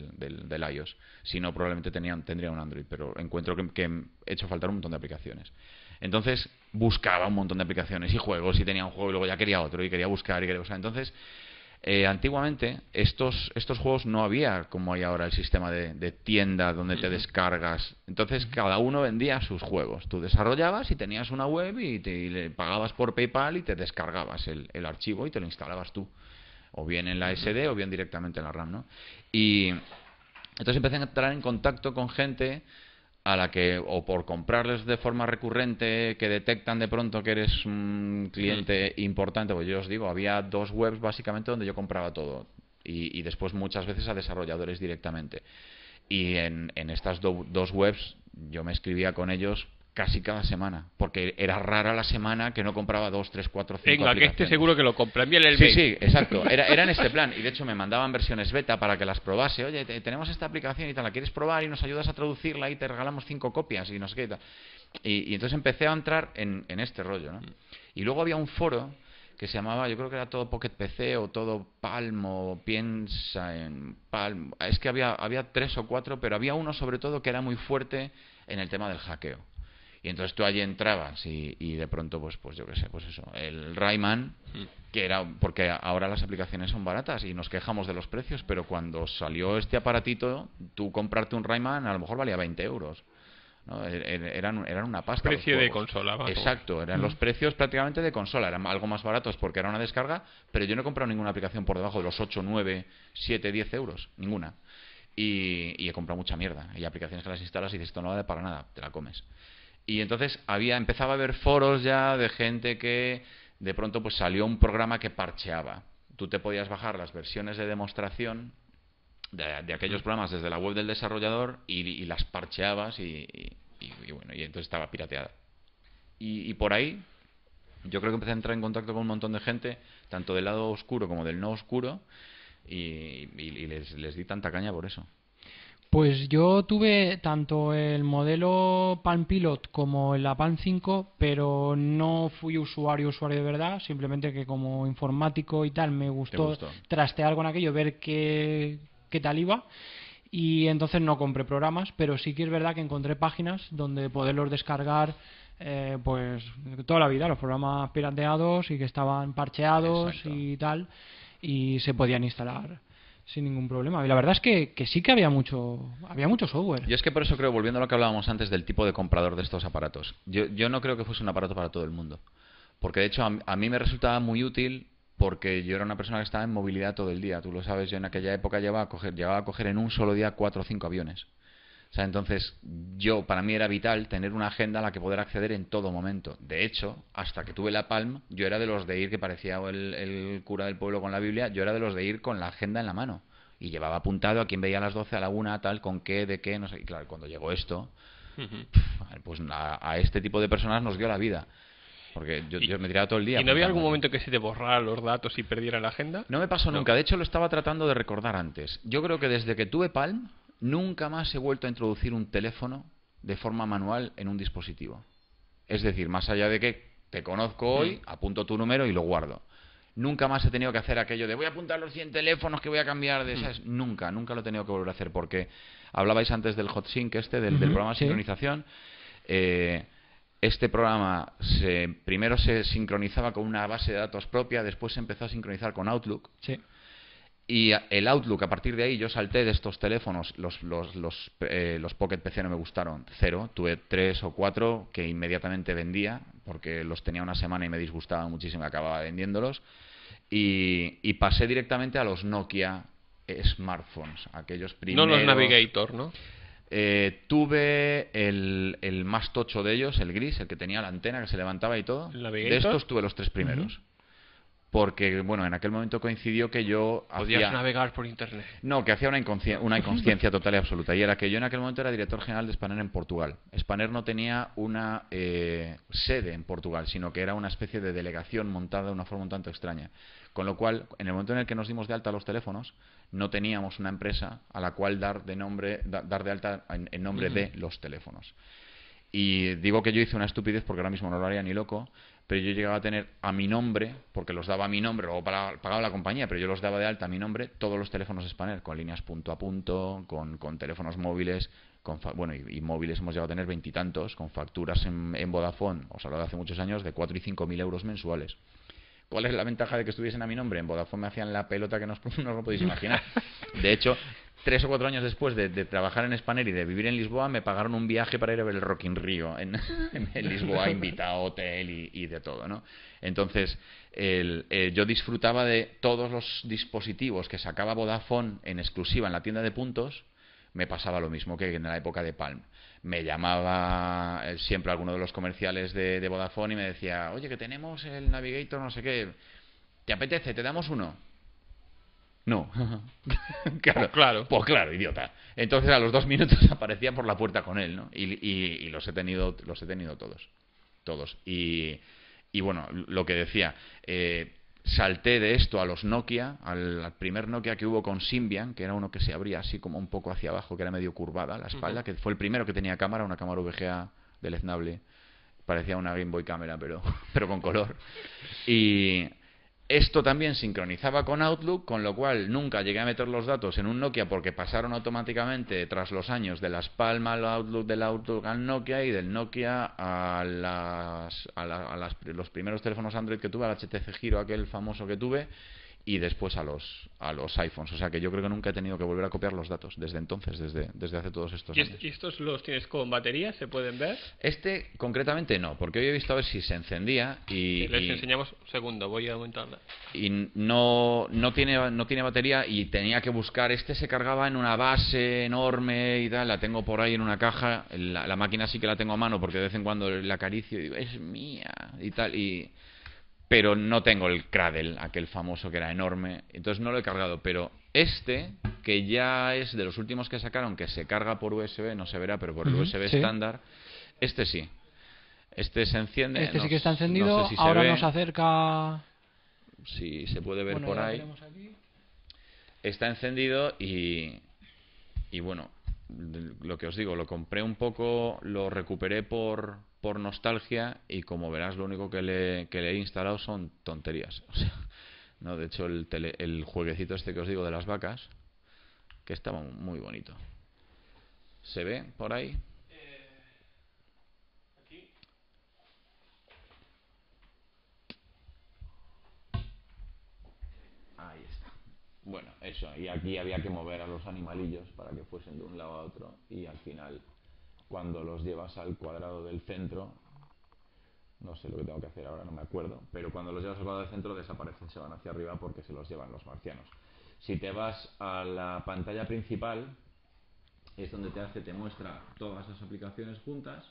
del iOS. Si no, probablemente tendría un Android, pero encuentro que he hecho faltar un montón de aplicaciones. Entonces buscaba un montón de aplicaciones y juegos, y tenía un juego y luego ya quería otro, y quería buscar y quería buscar. Entonces, antiguamente estos juegos no había como hay ahora el sistema de tienda donde te descargas. Entonces cada uno vendía sus juegos. Tú desarrollabas y tenías una web y le pagabas por PayPal y te descargabas el archivo y te lo instalabas tú, o bien en la SD o bien directamente en la RAM, ¿no? Y entonces empecé a entrar en contacto con gente a la que, o por comprarles de forma recurrente, que detectan de pronto que eres un cliente importante. Pues yo os digo, había 2 webs básicamente donde yo compraba todo, y después muchas veces a desarrolladores directamente. Y en estas 2 webs yo me escribía con ellos casi cada semana, porque era rara la semana que no compraba 2, 3, 4, 5 Venga, que aplicaciones. este seguro que lo compra. Envíale el Sí, mail. sí, exacto. Era en este plan. Y de hecho me mandaban versiones beta para que las probase. Oye, tenemos esta aplicación y tal, ¿la quieres probar? Y nos ayudas a traducirla y te regalamos 5 copias y no sé qué y tal. Y entonces empecé a entrar en este rollo, ¿no? Y luego había un foro que se llamaba, yo creo que era todo Pocket PC o todo Palm o Piensa en Palm. Es que había 3 o 4, pero había uno sobre todo que era muy fuerte en el tema del hackeo. Y entonces tú allí entrabas y de pronto, pues yo qué sé, pues eso, el Rayman, que era, porque ahora las aplicaciones son baratas y nos quejamos de los precios, pero cuando salió este aparatito, tú comprarte un Rayman a lo mejor valía 20 euros, ¿no? Eran una pasta los Precio de juegos. consola, más o menos. Exacto, eran los precios prácticamente de consola, eran algo más baratos porque era una descarga, pero yo no he comprado ninguna aplicación por debajo de los 8, 9, 7, 10 euros, ninguna. Y he comprado mucha mierda. Hay aplicaciones que las instalas y dices, esto no vale para nada, te la comes. Y entonces empezaba a haber foros ya de gente que de pronto pues salió un programa que parcheaba. Tú te podías bajar las versiones de demostración de aquellos programas desde la web del desarrollador y las parcheabas y bueno, y entonces estaba pirateada. Y por ahí yo creo que empecé a entrar en contacto con un montón de gente, tanto del lado oscuro como del no oscuro, y les di tanta caña por eso. Pues yo tuve tanto el modelo Palm Pilot como la Palm 5, pero no fui usuario de verdad, simplemente que como informático y tal me gustó gustó? trastear con aquello, ver qué tal iba. Y entonces no compré programas, pero sí que es verdad que encontré páginas donde poderlos descargar pues toda la vida, los programas pirateados y que estaban parcheados Exacto. y tal, y se podían instalar sin ningún problema. Y la verdad es que sí que había mucho software. Yo es que por eso creo, volviendo a lo que hablábamos antes del tipo de comprador de estos aparatos, yo no creo que fuese un aparato para todo el mundo. Porque de hecho a mí me resultaba muy útil porque yo era una persona que estaba en movilidad todo el día. Tú lo sabes, yo en aquella época llegaba a coger en un solo día 4 o 5 aviones. O sea, entonces para mí era vital tener una agenda a la que poder acceder en todo momento. De hecho, hasta que tuve la Palm, yo era de los de ir, que parecía el cura del pueblo con la Biblia, yo era de los de ir con la agenda en la mano. Y llevaba apuntado a quién veía a las 12, a la 1, tal, con qué, de qué, no sé. Y claro, cuando llegó esto, Ujú. pues a este tipo de personas nos dio la vida. Porque yo me tiraba todo el día ¿Y no había algún apuntando. momento que se te borrara los datos y perdiera la agenda? No me pasó No. nunca, de hecho lo estaba tratando de recordar antes. Yo creo que desde que tuve Palm, nunca más he vuelto a introducir un teléfono de forma manual en un dispositivo. Es decir, más allá de que te conozco hoy, apunto tu número y lo guardo. Nunca más he tenido que hacer aquello de voy a apuntar los 100 teléfonos que voy a cambiar de esas. Nunca lo he tenido que volver a hacer porque hablabais antes del HotSync del Ujú, programa de sí. sincronización. Este programa primero se sincronizaba con una base de datos propia, después se empezó a sincronizar con Outlook. Sí. Y el Outlook, a partir de ahí, yo salté de estos teléfonos. Los Pocket PC no me gustaron, cero. Tuve 3 o 4 que inmediatamente vendía, porque los tenía una semana y me disgustaba muchísimo y acababa vendiéndolos. Y pasé directamente a los Nokia smartphones, aquellos No primeros. los Navigator, ¿no? Tuve el más tocho de ellos, el gris, el que tenía la antena que se levantaba y todo. ¿El Navigator? De estos tuve los 3 primeros. Porque, bueno, en aquel momento coincidió que yo Podías navegar por internet. No, que hacía una inconsciencia total y absoluta. Y era que yo en aquel momento era director general de Spanair en Portugal. Spanair no tenía una sede en Portugal, sino que era una especie de delegación montada de una forma un tanto extraña. Con lo cual, en el momento en el que nos dimos de alta los teléfonos, no teníamos una empresa a la cual dar de alta en nombre de los teléfonos. Y digo que yo hice una estupidez porque ahora mismo no lo haría ni loco, pero yo llegaba a tener a mi nombre, porque los daba a mi nombre, luego pagaba la compañía, pero yo los daba de alta a mi nombre, todos los teléfonos de Spanair, con líneas punto a punto, con teléfonos móviles, bueno, y móviles hemos llegado a tener 20 y tantos, con facturas en Vodafone, os hablo de hace muchos años, de 4 y 5 mil euros mensuales. ¿Cuál es la ventaja de que estuviesen a mi nombre? En Vodafone me hacían la pelota que no os lo podéis imaginar. De hecho, 3 o 4 años después de trabajar en Spanair y de vivir en Lisboa, me pagaron un viaje para ir a ver el Rock in Rio en Lisboa, invitado, hotel y de todo, ¿no? Entonces, yo disfrutaba de todos los dispositivos que sacaba Vodafone en exclusiva en la tienda de puntos. Me pasaba lo mismo que en la época de Palm. Me llamaba siempre alguno de los comerciales de Vodafone y me decía, oye, que tenemos el Navigator, no sé qué, ¿te apetece? ¿Te damos uno? No. Pues claro, idiota. Entonces a los 2 minutos aparecía por la puerta con él, ¿no? Y los he tenido todos. Y bueno, lo que decía, salté de esto a los Nokia, al primer Nokia que hubo con Symbian, que era uno que se abría así como un poco hacia abajo, que era medio curvada la espalda, que fue el primero que tenía cámara, una cámara VGA deleznable, parecía una Game Boy cámara, pero con color. Y esto también sincronizaba con Outlook, con lo cual nunca llegué a meter los datos en un Nokia porque pasaron automáticamente tras los años de las Palm al Outlook, del Outlook al Nokia y del Nokia a los primeros teléfonos Android que tuve, al HTC Giro aquel famoso que tuve, y después a los iPhones. O sea que yo creo que nunca he tenido que volver a copiar los datos desde entonces, desde hace todos estos años. ¿Y estos los tienes con batería? ¿Se pueden ver? Este concretamente no, porque hoy he visto a ver si se encendía y... Les enseñamos un segundo, voy a aumentarla. Y no tiene batería y tenía que buscar. Este se cargaba en una base enorme y tal, la tengo por ahí en una caja. La máquina sí que la tengo a mano porque de vez en cuando la acaricio y digo, es mía y tal, pero no tengo el Cradle, aquel famoso que era enorme, entonces no lo he cargado. Pero este, que ya es de los últimos que sacaron, que se carga por USB, no se verá, pero por el USB sí. estándar, este sí. Este se enciende. Este sí que está encendido, no sé si ahora se ve, nos acerca... si se puede ver Bueno, por ya lo ahí. tenemos aquí. Está encendido y bueno, lo que os digo, lo compré un poco, lo recuperé por nostalgia y como verás lo único que le he instalado son tonterías. O sea, no, de hecho el jueguecito este que os digo de las vacas, que estaba muy bonito. ¿Se ve por ahí? Aquí. Ahí está. Bueno, eso, y aquí había que mover a los animalillos para que fuesen de un lado a otro y al final, cuando los llevas al cuadrado del centro, no sé lo que tengo que hacer ahora, no me acuerdo, pero cuando los llevas al cuadrado del centro desaparecen, se van hacia arriba porque se los llevan los marcianos. Si te vas a la pantalla principal, es donde te muestra todas las aplicaciones juntas.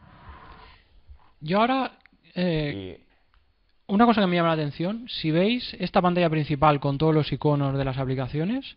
Yo ahora, Y una cosa que me llama la atención, si veis esta pantalla principal con todos los iconos de las aplicaciones,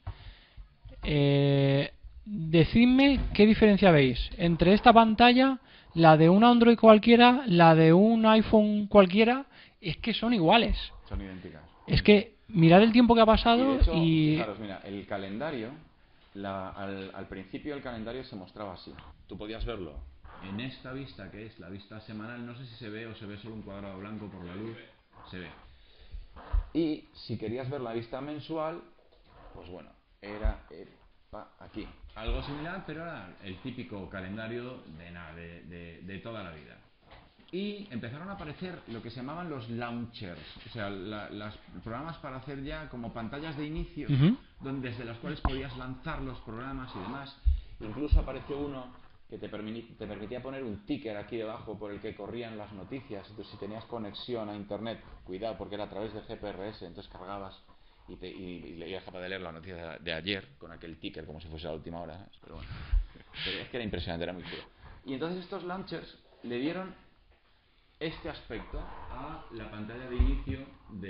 decidme qué diferencia veis entre esta pantalla, la de un Android cualquiera, la de un iPhone cualquiera. Es que son iguales. son idénticas. Es que mirad el tiempo que ha Y de pasado hecho, y... fijaros, mira, el calendario, al principio el calendario se mostraba así. Tú podías verlo en esta vista, que es la vista semanal. No sé si se ve o se ve solo un cuadrado blanco por la luz. Se ve. Y si querías ver la vista mensual, pues bueno, era aquí. Algo similar, pero era el típico calendario de toda la vida. Y empezaron a aparecer lo que se llamaban los launchers, o sea, los programas para hacer ya como pantallas de inicio, desde las cuales podías lanzar los programas y demás. Incluso apareció uno que te permitía poner un ticker aquí debajo por el que corrían las noticias. Entonces, si tenías conexión a internet, cuidado, porque era a través de GPRS, entonces cargabas y leías capaz de leer la noticia de ayer con aquel ticker como si fuese la última hora, ¿sabes? Pero bueno, pero es que era impresionante, era muy chulo. Y entonces estos launchers le dieron este aspecto a la pantalla de inicio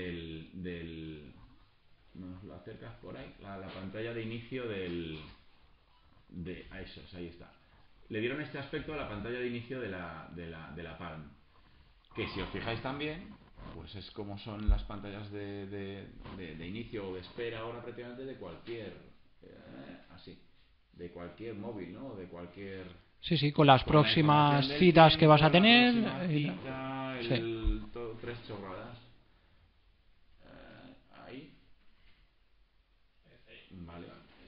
¿nos lo acercas por ahí? La pantalla de inicio a esos, ahí está. Le dieron este aspecto a la pantalla de inicio de la Palm, que si os fijáis también, pues es como son las pantallas de inicio o de espera ahora prácticamente de cualquier así, de cualquier móvil, ¿no? De cualquier... Sí, sí, con las con la próximas información del citas que vas a tiempo, la tener. próxima cita, Sí. todo, tres chorradas. Ahí. Vale.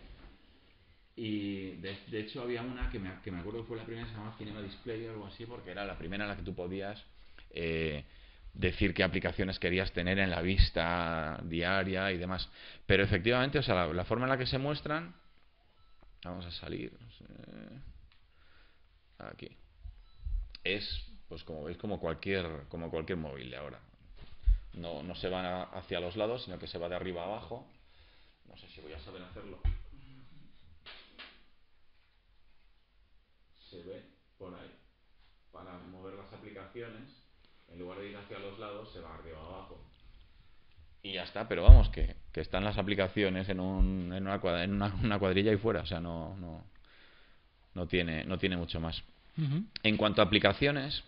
Y de hecho había una que me acuerdo que fue la primera, se llamaba Cinema Display o algo así, porque era la primera en la que tú podías decir qué aplicaciones querías tener en la vista diaria y demás. Pero efectivamente, o sea, la forma en la que se muestran... Vamos a salir... aquí. Es, pues como veis, como cualquier móvil de ahora. No se va hacia los lados, sino que se va de arriba a abajo. No sé si voy a saber hacerlo. Se ve por ahí. Para mover las aplicaciones, en lugar de ir hacia los lados, se va arriba a abajo. Y ya está, pero vamos, que están las aplicaciones en una cuadrilla y fuera. O sea, no tiene mucho más. En cuanto a aplicaciones,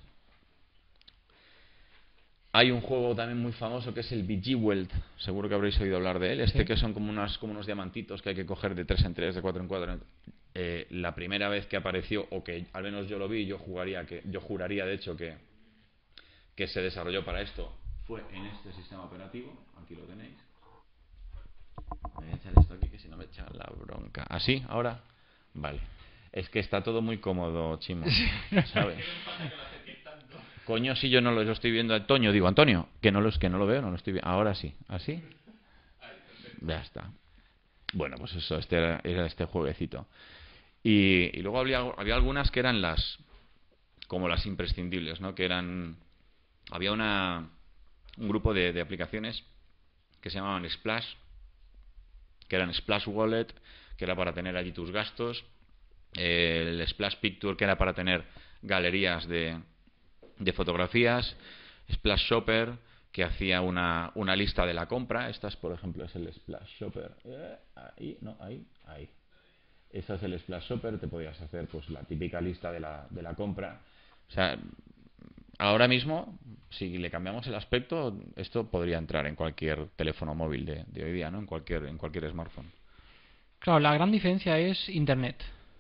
hay un juego también muy famoso que es el Bejeweled, seguro que habréis oído hablar de él. Sí. Que son como unos diamantitos que hay que coger de 3 en 3, de 4 en 4. La primera vez que apareció, o que al menos yo lo vi, yo juraría de hecho que se desarrolló para esto, fue en este sistema operativo. Aquí lo tenéis. Voy a echar esto aquí, que si no me echan la bronca. ¿Así? ¿Ahora? Vale. Es que está todo muy cómodo, Chimo, ¿sabes? Coño, si yo no lo estoy viendo, Antonio, digo, Antonio, que no lo veo, no lo estoy viendo. Ahora sí, ¿así? Ya está. Bueno, pues eso, era este jueguecito. Y luego había algunas que eran como las imprescindibles, ¿no? Que eran... Había un grupo de aplicaciones que se llamaban Splash, que eran Splash Wallet, que era para tener allí tus gastos, el Splash Picture, que era para tener galerías de fotografías, Splash Shopper, que hacía una lista de la compra. Estas, por ejemplo, es el Splash Shopper. Ahí. Ese es el Splash Shopper. Te podías hacer pues la típica lista de la compra. O sea, ahora mismo, si le cambiamos el aspecto, esto podría entrar en cualquier teléfono móvil de hoy día, ¿no? En cualquier smartphone. Claro, la gran diferencia es Internet.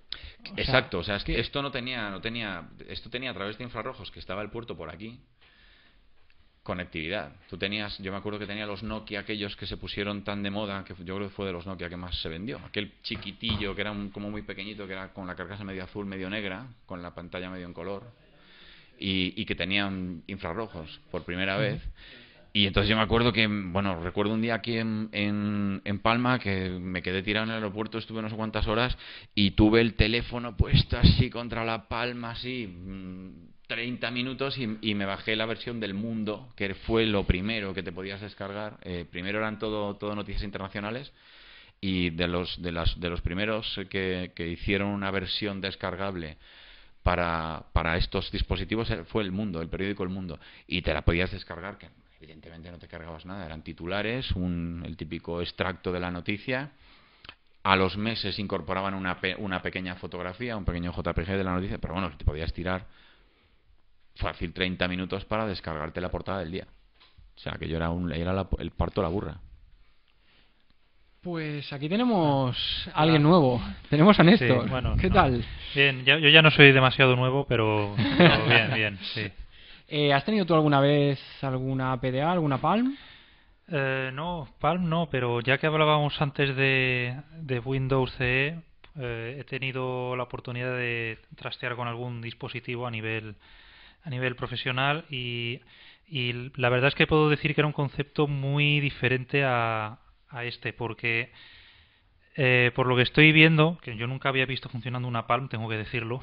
Exacto, o sea, es que esto esto tenía a través de infrarrojos, que estaba el puerto por aquí, conectividad. Yo me acuerdo que tenía los Nokia aquellos que se pusieron tan de moda, que yo creo que fue de los Nokia que más se vendió. Aquel chiquitillo que era como muy pequeñito, que era con la carcasa medio azul, medio negra, con la pantalla medio en color, y que tenían infrarrojos por primera vez. Y entonces yo me acuerdo que, bueno, recuerdo un día aquí en Palma que me quedé tirado en el aeropuerto, estuve no sé cuántas horas y tuve el teléfono puesto así contra la palma, así, 30 minutos y me bajé la versión del Mundo, que fue lo primero que te podías descargar. Primero eran todo noticias internacionales y de los primeros que hicieron una versión descargable para estos dispositivos fue El Mundo, el periódico El Mundo, y te la podías descargar, que evidentemente no te cargabas nada, eran titulares, el típico extracto de la noticia. A los meses incorporaban una pequeña fotografía, un pequeño JPG de la noticia, pero bueno, te podías tirar fácil 30 minutos para descargarte la portada del día. O sea, que yo era el parto de la burra. Pues aquí tenemos a alguien nuevo. Tenemos a Néstor. Sí, bueno, ¿Qué tal? Bien, yo ya no soy demasiado nuevo, pero bien, sí. ¿Has tenido tú alguna vez alguna PDA, alguna Palm? No, Palm no, pero ya que hablábamos antes de Windows CE, he tenido la oportunidad de trastear con algún dispositivo a nivel profesional y la verdad es que puedo decir que era un concepto muy diferente a este, porque por lo que estoy viendo, que yo nunca había visto funcionando una Palm, tengo que decirlo,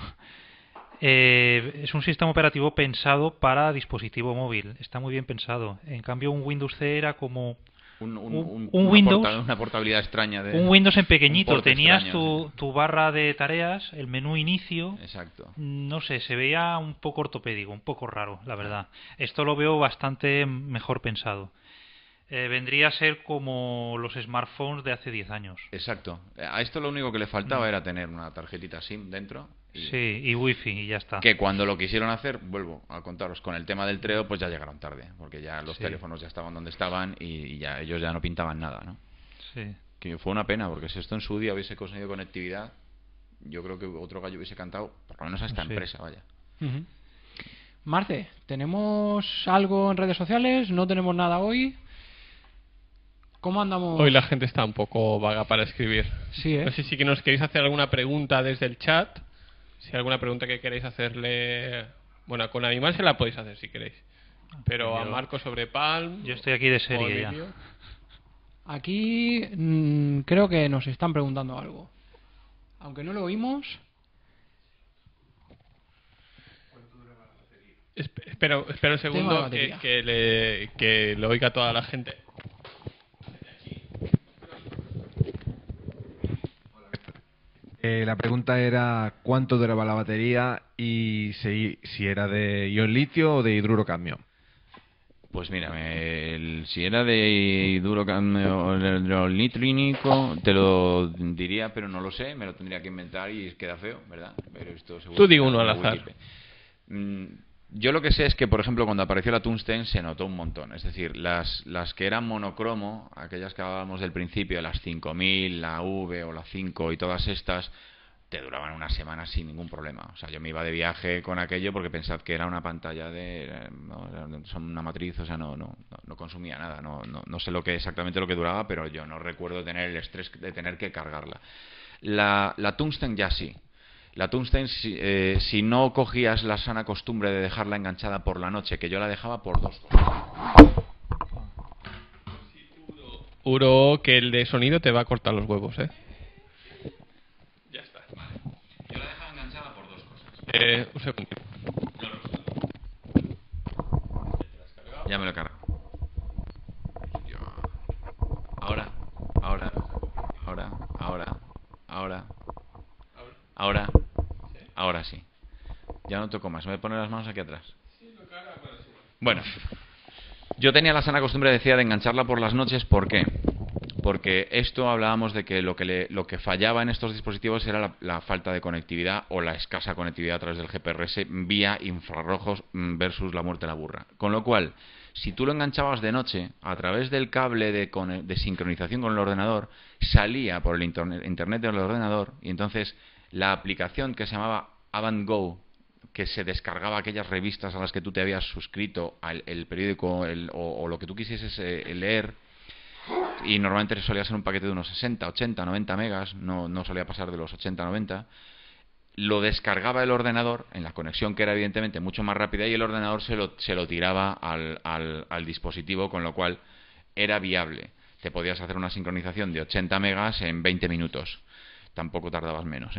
es un sistema operativo pensado para dispositivo móvil, está muy bien pensado. En cambio, un Windows CE era como una portabilidad extraña un Windows en pequeñito. Tenías extraño, tu barra de tareas, el menú inicio. Exacto. No sé, se veía un poco ortopédico, un poco raro, la verdad. Esto lo veo bastante mejor pensado. Vendría a ser como los smartphones de hace 10 años. Exacto. A esto lo único que le faltaba era tener una tarjetita SIM dentro. Y wifi y ya está. Que cuando lo quisieron hacer, vuelvo a contaros, con el tema del Treo, pues ya llegaron tarde, porque ya los teléfonos ya estaban donde estaban y ya ellos ya no pintaban nada, ¿no? Sí. Que fue una pena, porque si esto en su día hubiese conseguido conectividad, yo creo que otro gallo hubiese cantado, por lo menos a esta empresa, vaya. Marce, ¿tenemos algo en redes sociales? ¿No tenemos nada hoy? ¿Cómo andamos? Hoy la gente está un poco vaga para escribir. Sí, ¿eh? No sé si que nos queréis hacer alguna pregunta desde el chat. Si hay alguna pregunta que queréis hacerle... Bueno, con Animal se la podéis hacer si queréis. Pero a Marco sobre Palm... Yo estoy aquí de serie ya. Aquí creo que nos están preguntando algo. Aunque no lo oímos... Espera un segundo que lo oiga toda la gente. La pregunta era cuánto duraba la batería y si era de ion litio o de hidruro-cadmio. Pues mira, si era de hidruro-cadmio nitrínico, te lo diría, pero no lo sé, me lo tendría que inventar y queda feo, ¿verdad? Pero esto tú di uno al azar. Yo lo que sé es que, por ejemplo, cuando apareció la tungsten se notó un montón. Es decir, las que eran monocromo, aquellas que hablábamos del principio, las 5000, la V o la 5 y todas estas, te duraban una semana sin ningún problema. O sea, yo me iba de viaje con aquello porque pensad que era una pantalla son una matriz, o sea, no consumía nada. No sé exactamente lo que duraba, pero yo no recuerdo tener el estrés de tener que cargarla. La tungsten ya sí. La tungsten, si no cogías la sana costumbre de dejarla enganchada por la noche, que yo la dejaba por 2 cosas. Juro que el de sonido te va a cortar los huevos, ¿eh? Ya está. Vale. Yo la dejaba enganchada por 2 cosas. Un segundo. Ya me lo he cargado. Ahora sí. Ya no toco más. ¿Me voy a poner las manos aquí atrás? Bueno, yo tenía la sana costumbre, decía, de engancharla por las noches. ¿Por qué? Porque esto hablábamos de que lo que fallaba en estos dispositivos era la falta de conectividad o la escasa conectividad a través del GPRS vía infrarrojos versus la muerte de la burra. Con lo cual, si tú lo enganchabas de noche a través del cable de sincronización con el ordenador, salía por el internet del ordenador y entonces la aplicación que se llamaba AvantGo, que se descargaba aquellas revistas a las que tú te habías suscrito, el periódico o lo que tú quisieses leer, y normalmente solía ser un paquete de unos 60, 80, 90 megas, no solía pasar de los 80, 90, lo descargaba el ordenador, en la conexión que era evidentemente mucho más rápida, y el ordenador se lo tiraba al dispositivo, con lo cual era viable. Te podías hacer una sincronización de 80 megas en 20 minutos. Tampoco tardabas menos,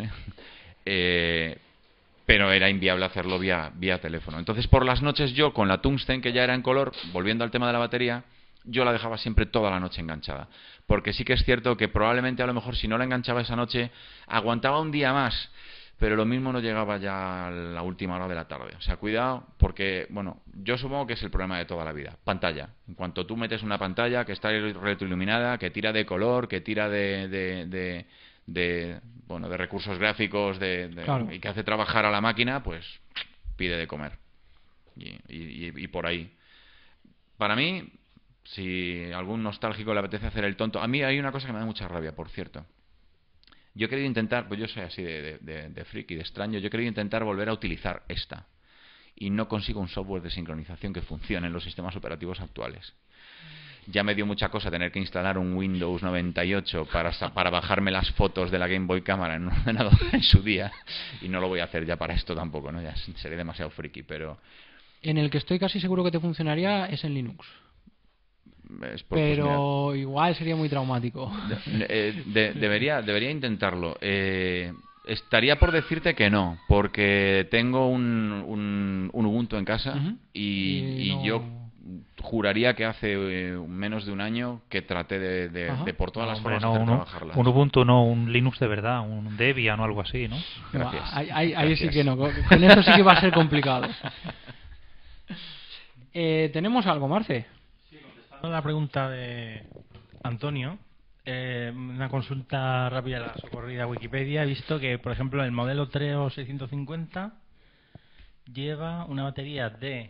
pero era inviable hacerlo vía teléfono. Entonces, por las noches yo, con la tungsten, que ya era en color, volviendo al tema de la batería, yo la dejaba siempre toda la noche enganchada. Porque sí que es cierto que probablemente, a lo mejor, si no la enganchaba esa noche, aguantaba un día más, pero lo mismo no llegaba ya a la última hora de la tarde. O sea, cuidado, porque, bueno, yo supongo que es el problema de toda la vida. Pantalla. En cuanto tú metes una pantalla que está retroiluminada, que tira de color, que tira de recursos gráficos, Claro. y que hace trabajar a la máquina, pues pide de comer. Y por ahí. Para mí, si algún nostálgico le apetece hacer el tonto... A mí hay una cosa que me da mucha rabia, por cierto. Yo he querido intentar, pues yo soy así de friki, de extraño, yo he querido intentar volver a utilizar esta. Y no consigo un software de sincronización que funcione en los sistemas operativos actuales. Ya me dio mucha cosa tener que instalar un Windows 98 para bajarme las fotos de la Game Boy Cámara en un ordenador en su día. Y no lo voy a hacer ya para esto tampoco, ¿no? Ya seré demasiado friki, pero... En el que estoy casi seguro que te funcionaría es en Linux. Es Pero igual sería muy traumático. Debería intentarlo. Estaría por decirte que no, porque tengo un Ubuntu en casa. Ujú. y no- yo juraría que hace menos de un año que traté Ajá. de por todas las Hombre, formas no, hacer un trabajarlas. Ubuntu no, un Linux de verdad, un Debian o algo así, ¿no? Gracias. Ahí sí Gracias. que no. Con eso sí que va a ser complicado. ¿Tenemos algo, Marce? Contestando a la pregunta de Antonio, una consulta rápida de la socorrida Wikipedia, he visto que, por ejemplo, el modelo Treo 650 lleva una batería de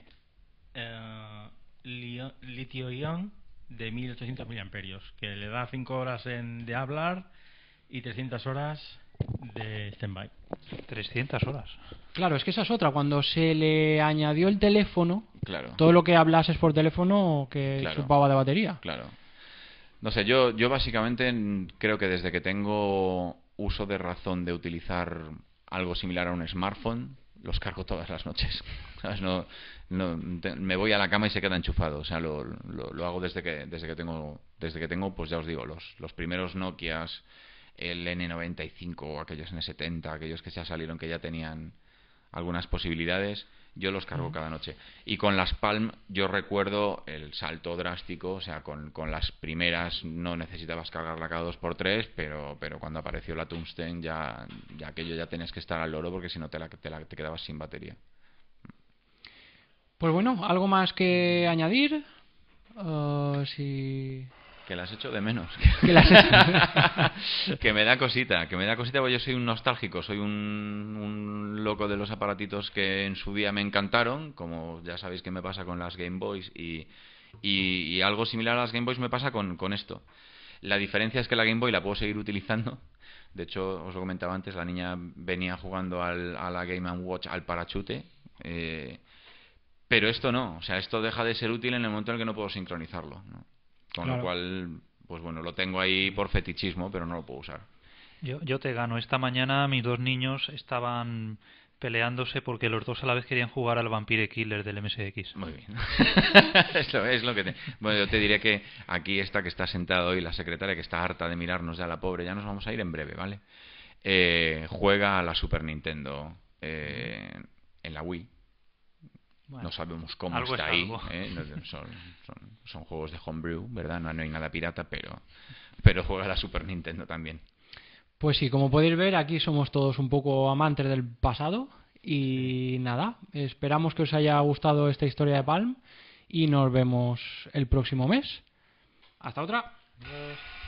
litio-ion de 1800 miliamperios, que le da 5 horas de hablar y 300 horas de stand-by. 300 horas. Claro, es que esa es otra. Cuando se le añadió el teléfono, Claro. todo lo que hablases por teléfono que Claro. chupaba de batería. Claro. No sé, yo básicamente creo que desde que tengo uso de razón de utilizar algo similar a un smartphone, los cargo todas las noches. ¿Sabes? Me voy a la cama y se queda enchufado. O sea, lo hago desde que tengo, pues ya os digo, los primeros Nokias, el N95, aquellos N70, aquellos que ya salieron, que ya tenían algunas posibilidades, yo los cargo cada noche. Y con las Palm yo recuerdo el salto drástico. O sea, con las primeras no necesitabas cargarla cada 2x3, pero cuando apareció la Tungsten ya aquello ya tenías que estar al loro, porque si no te quedabas sin batería. Pues bueno, ¿algo más que añadir? Si... Que las echo de menos. Que las- Que me da cosita, porque yo soy un nostálgico, soy un loco de los aparatitos que en su día me encantaron, como ya sabéis que me pasa con las Game Boys, y algo similar a las Game Boys me pasa con esto. La diferencia es que la Game Boy la puedo seguir utilizando. De hecho, os lo comentaba antes, la niña venía jugando a la Game & Watch al parachute, pero esto no. O sea, esto deja de ser útil en el momento en el que no puedo sincronizarlo, ¿no? Con Claro. lo cual, pues bueno, lo tengo ahí por fetichismo, pero no lo puedo usar. Yo te gano. Esta mañana mis dos niños estaban peleándose porque los dos a la vez querían jugar al Vampire Killer del MSX. Muy bien. es lo que Bueno, yo te diré que aquí esta que está sentada hoy, la secretaria, que está harta de mirarnos ya, la pobre, ya nos vamos a ir en breve, ¿vale? Juega a la Super Nintendo en la Wii. Bueno, No sabemos cómo algo está es ahí. algo. Son juegos de homebrew, ¿verdad? No hay nada pirata, pero juega a la Super Nintendo también. Pues sí, como podéis ver, aquí somos todos un poco amantes del pasado. Y nada, esperamos que os haya gustado esta historia de Palm. Y nos vemos el próximo mes. Hasta otra. Adiós.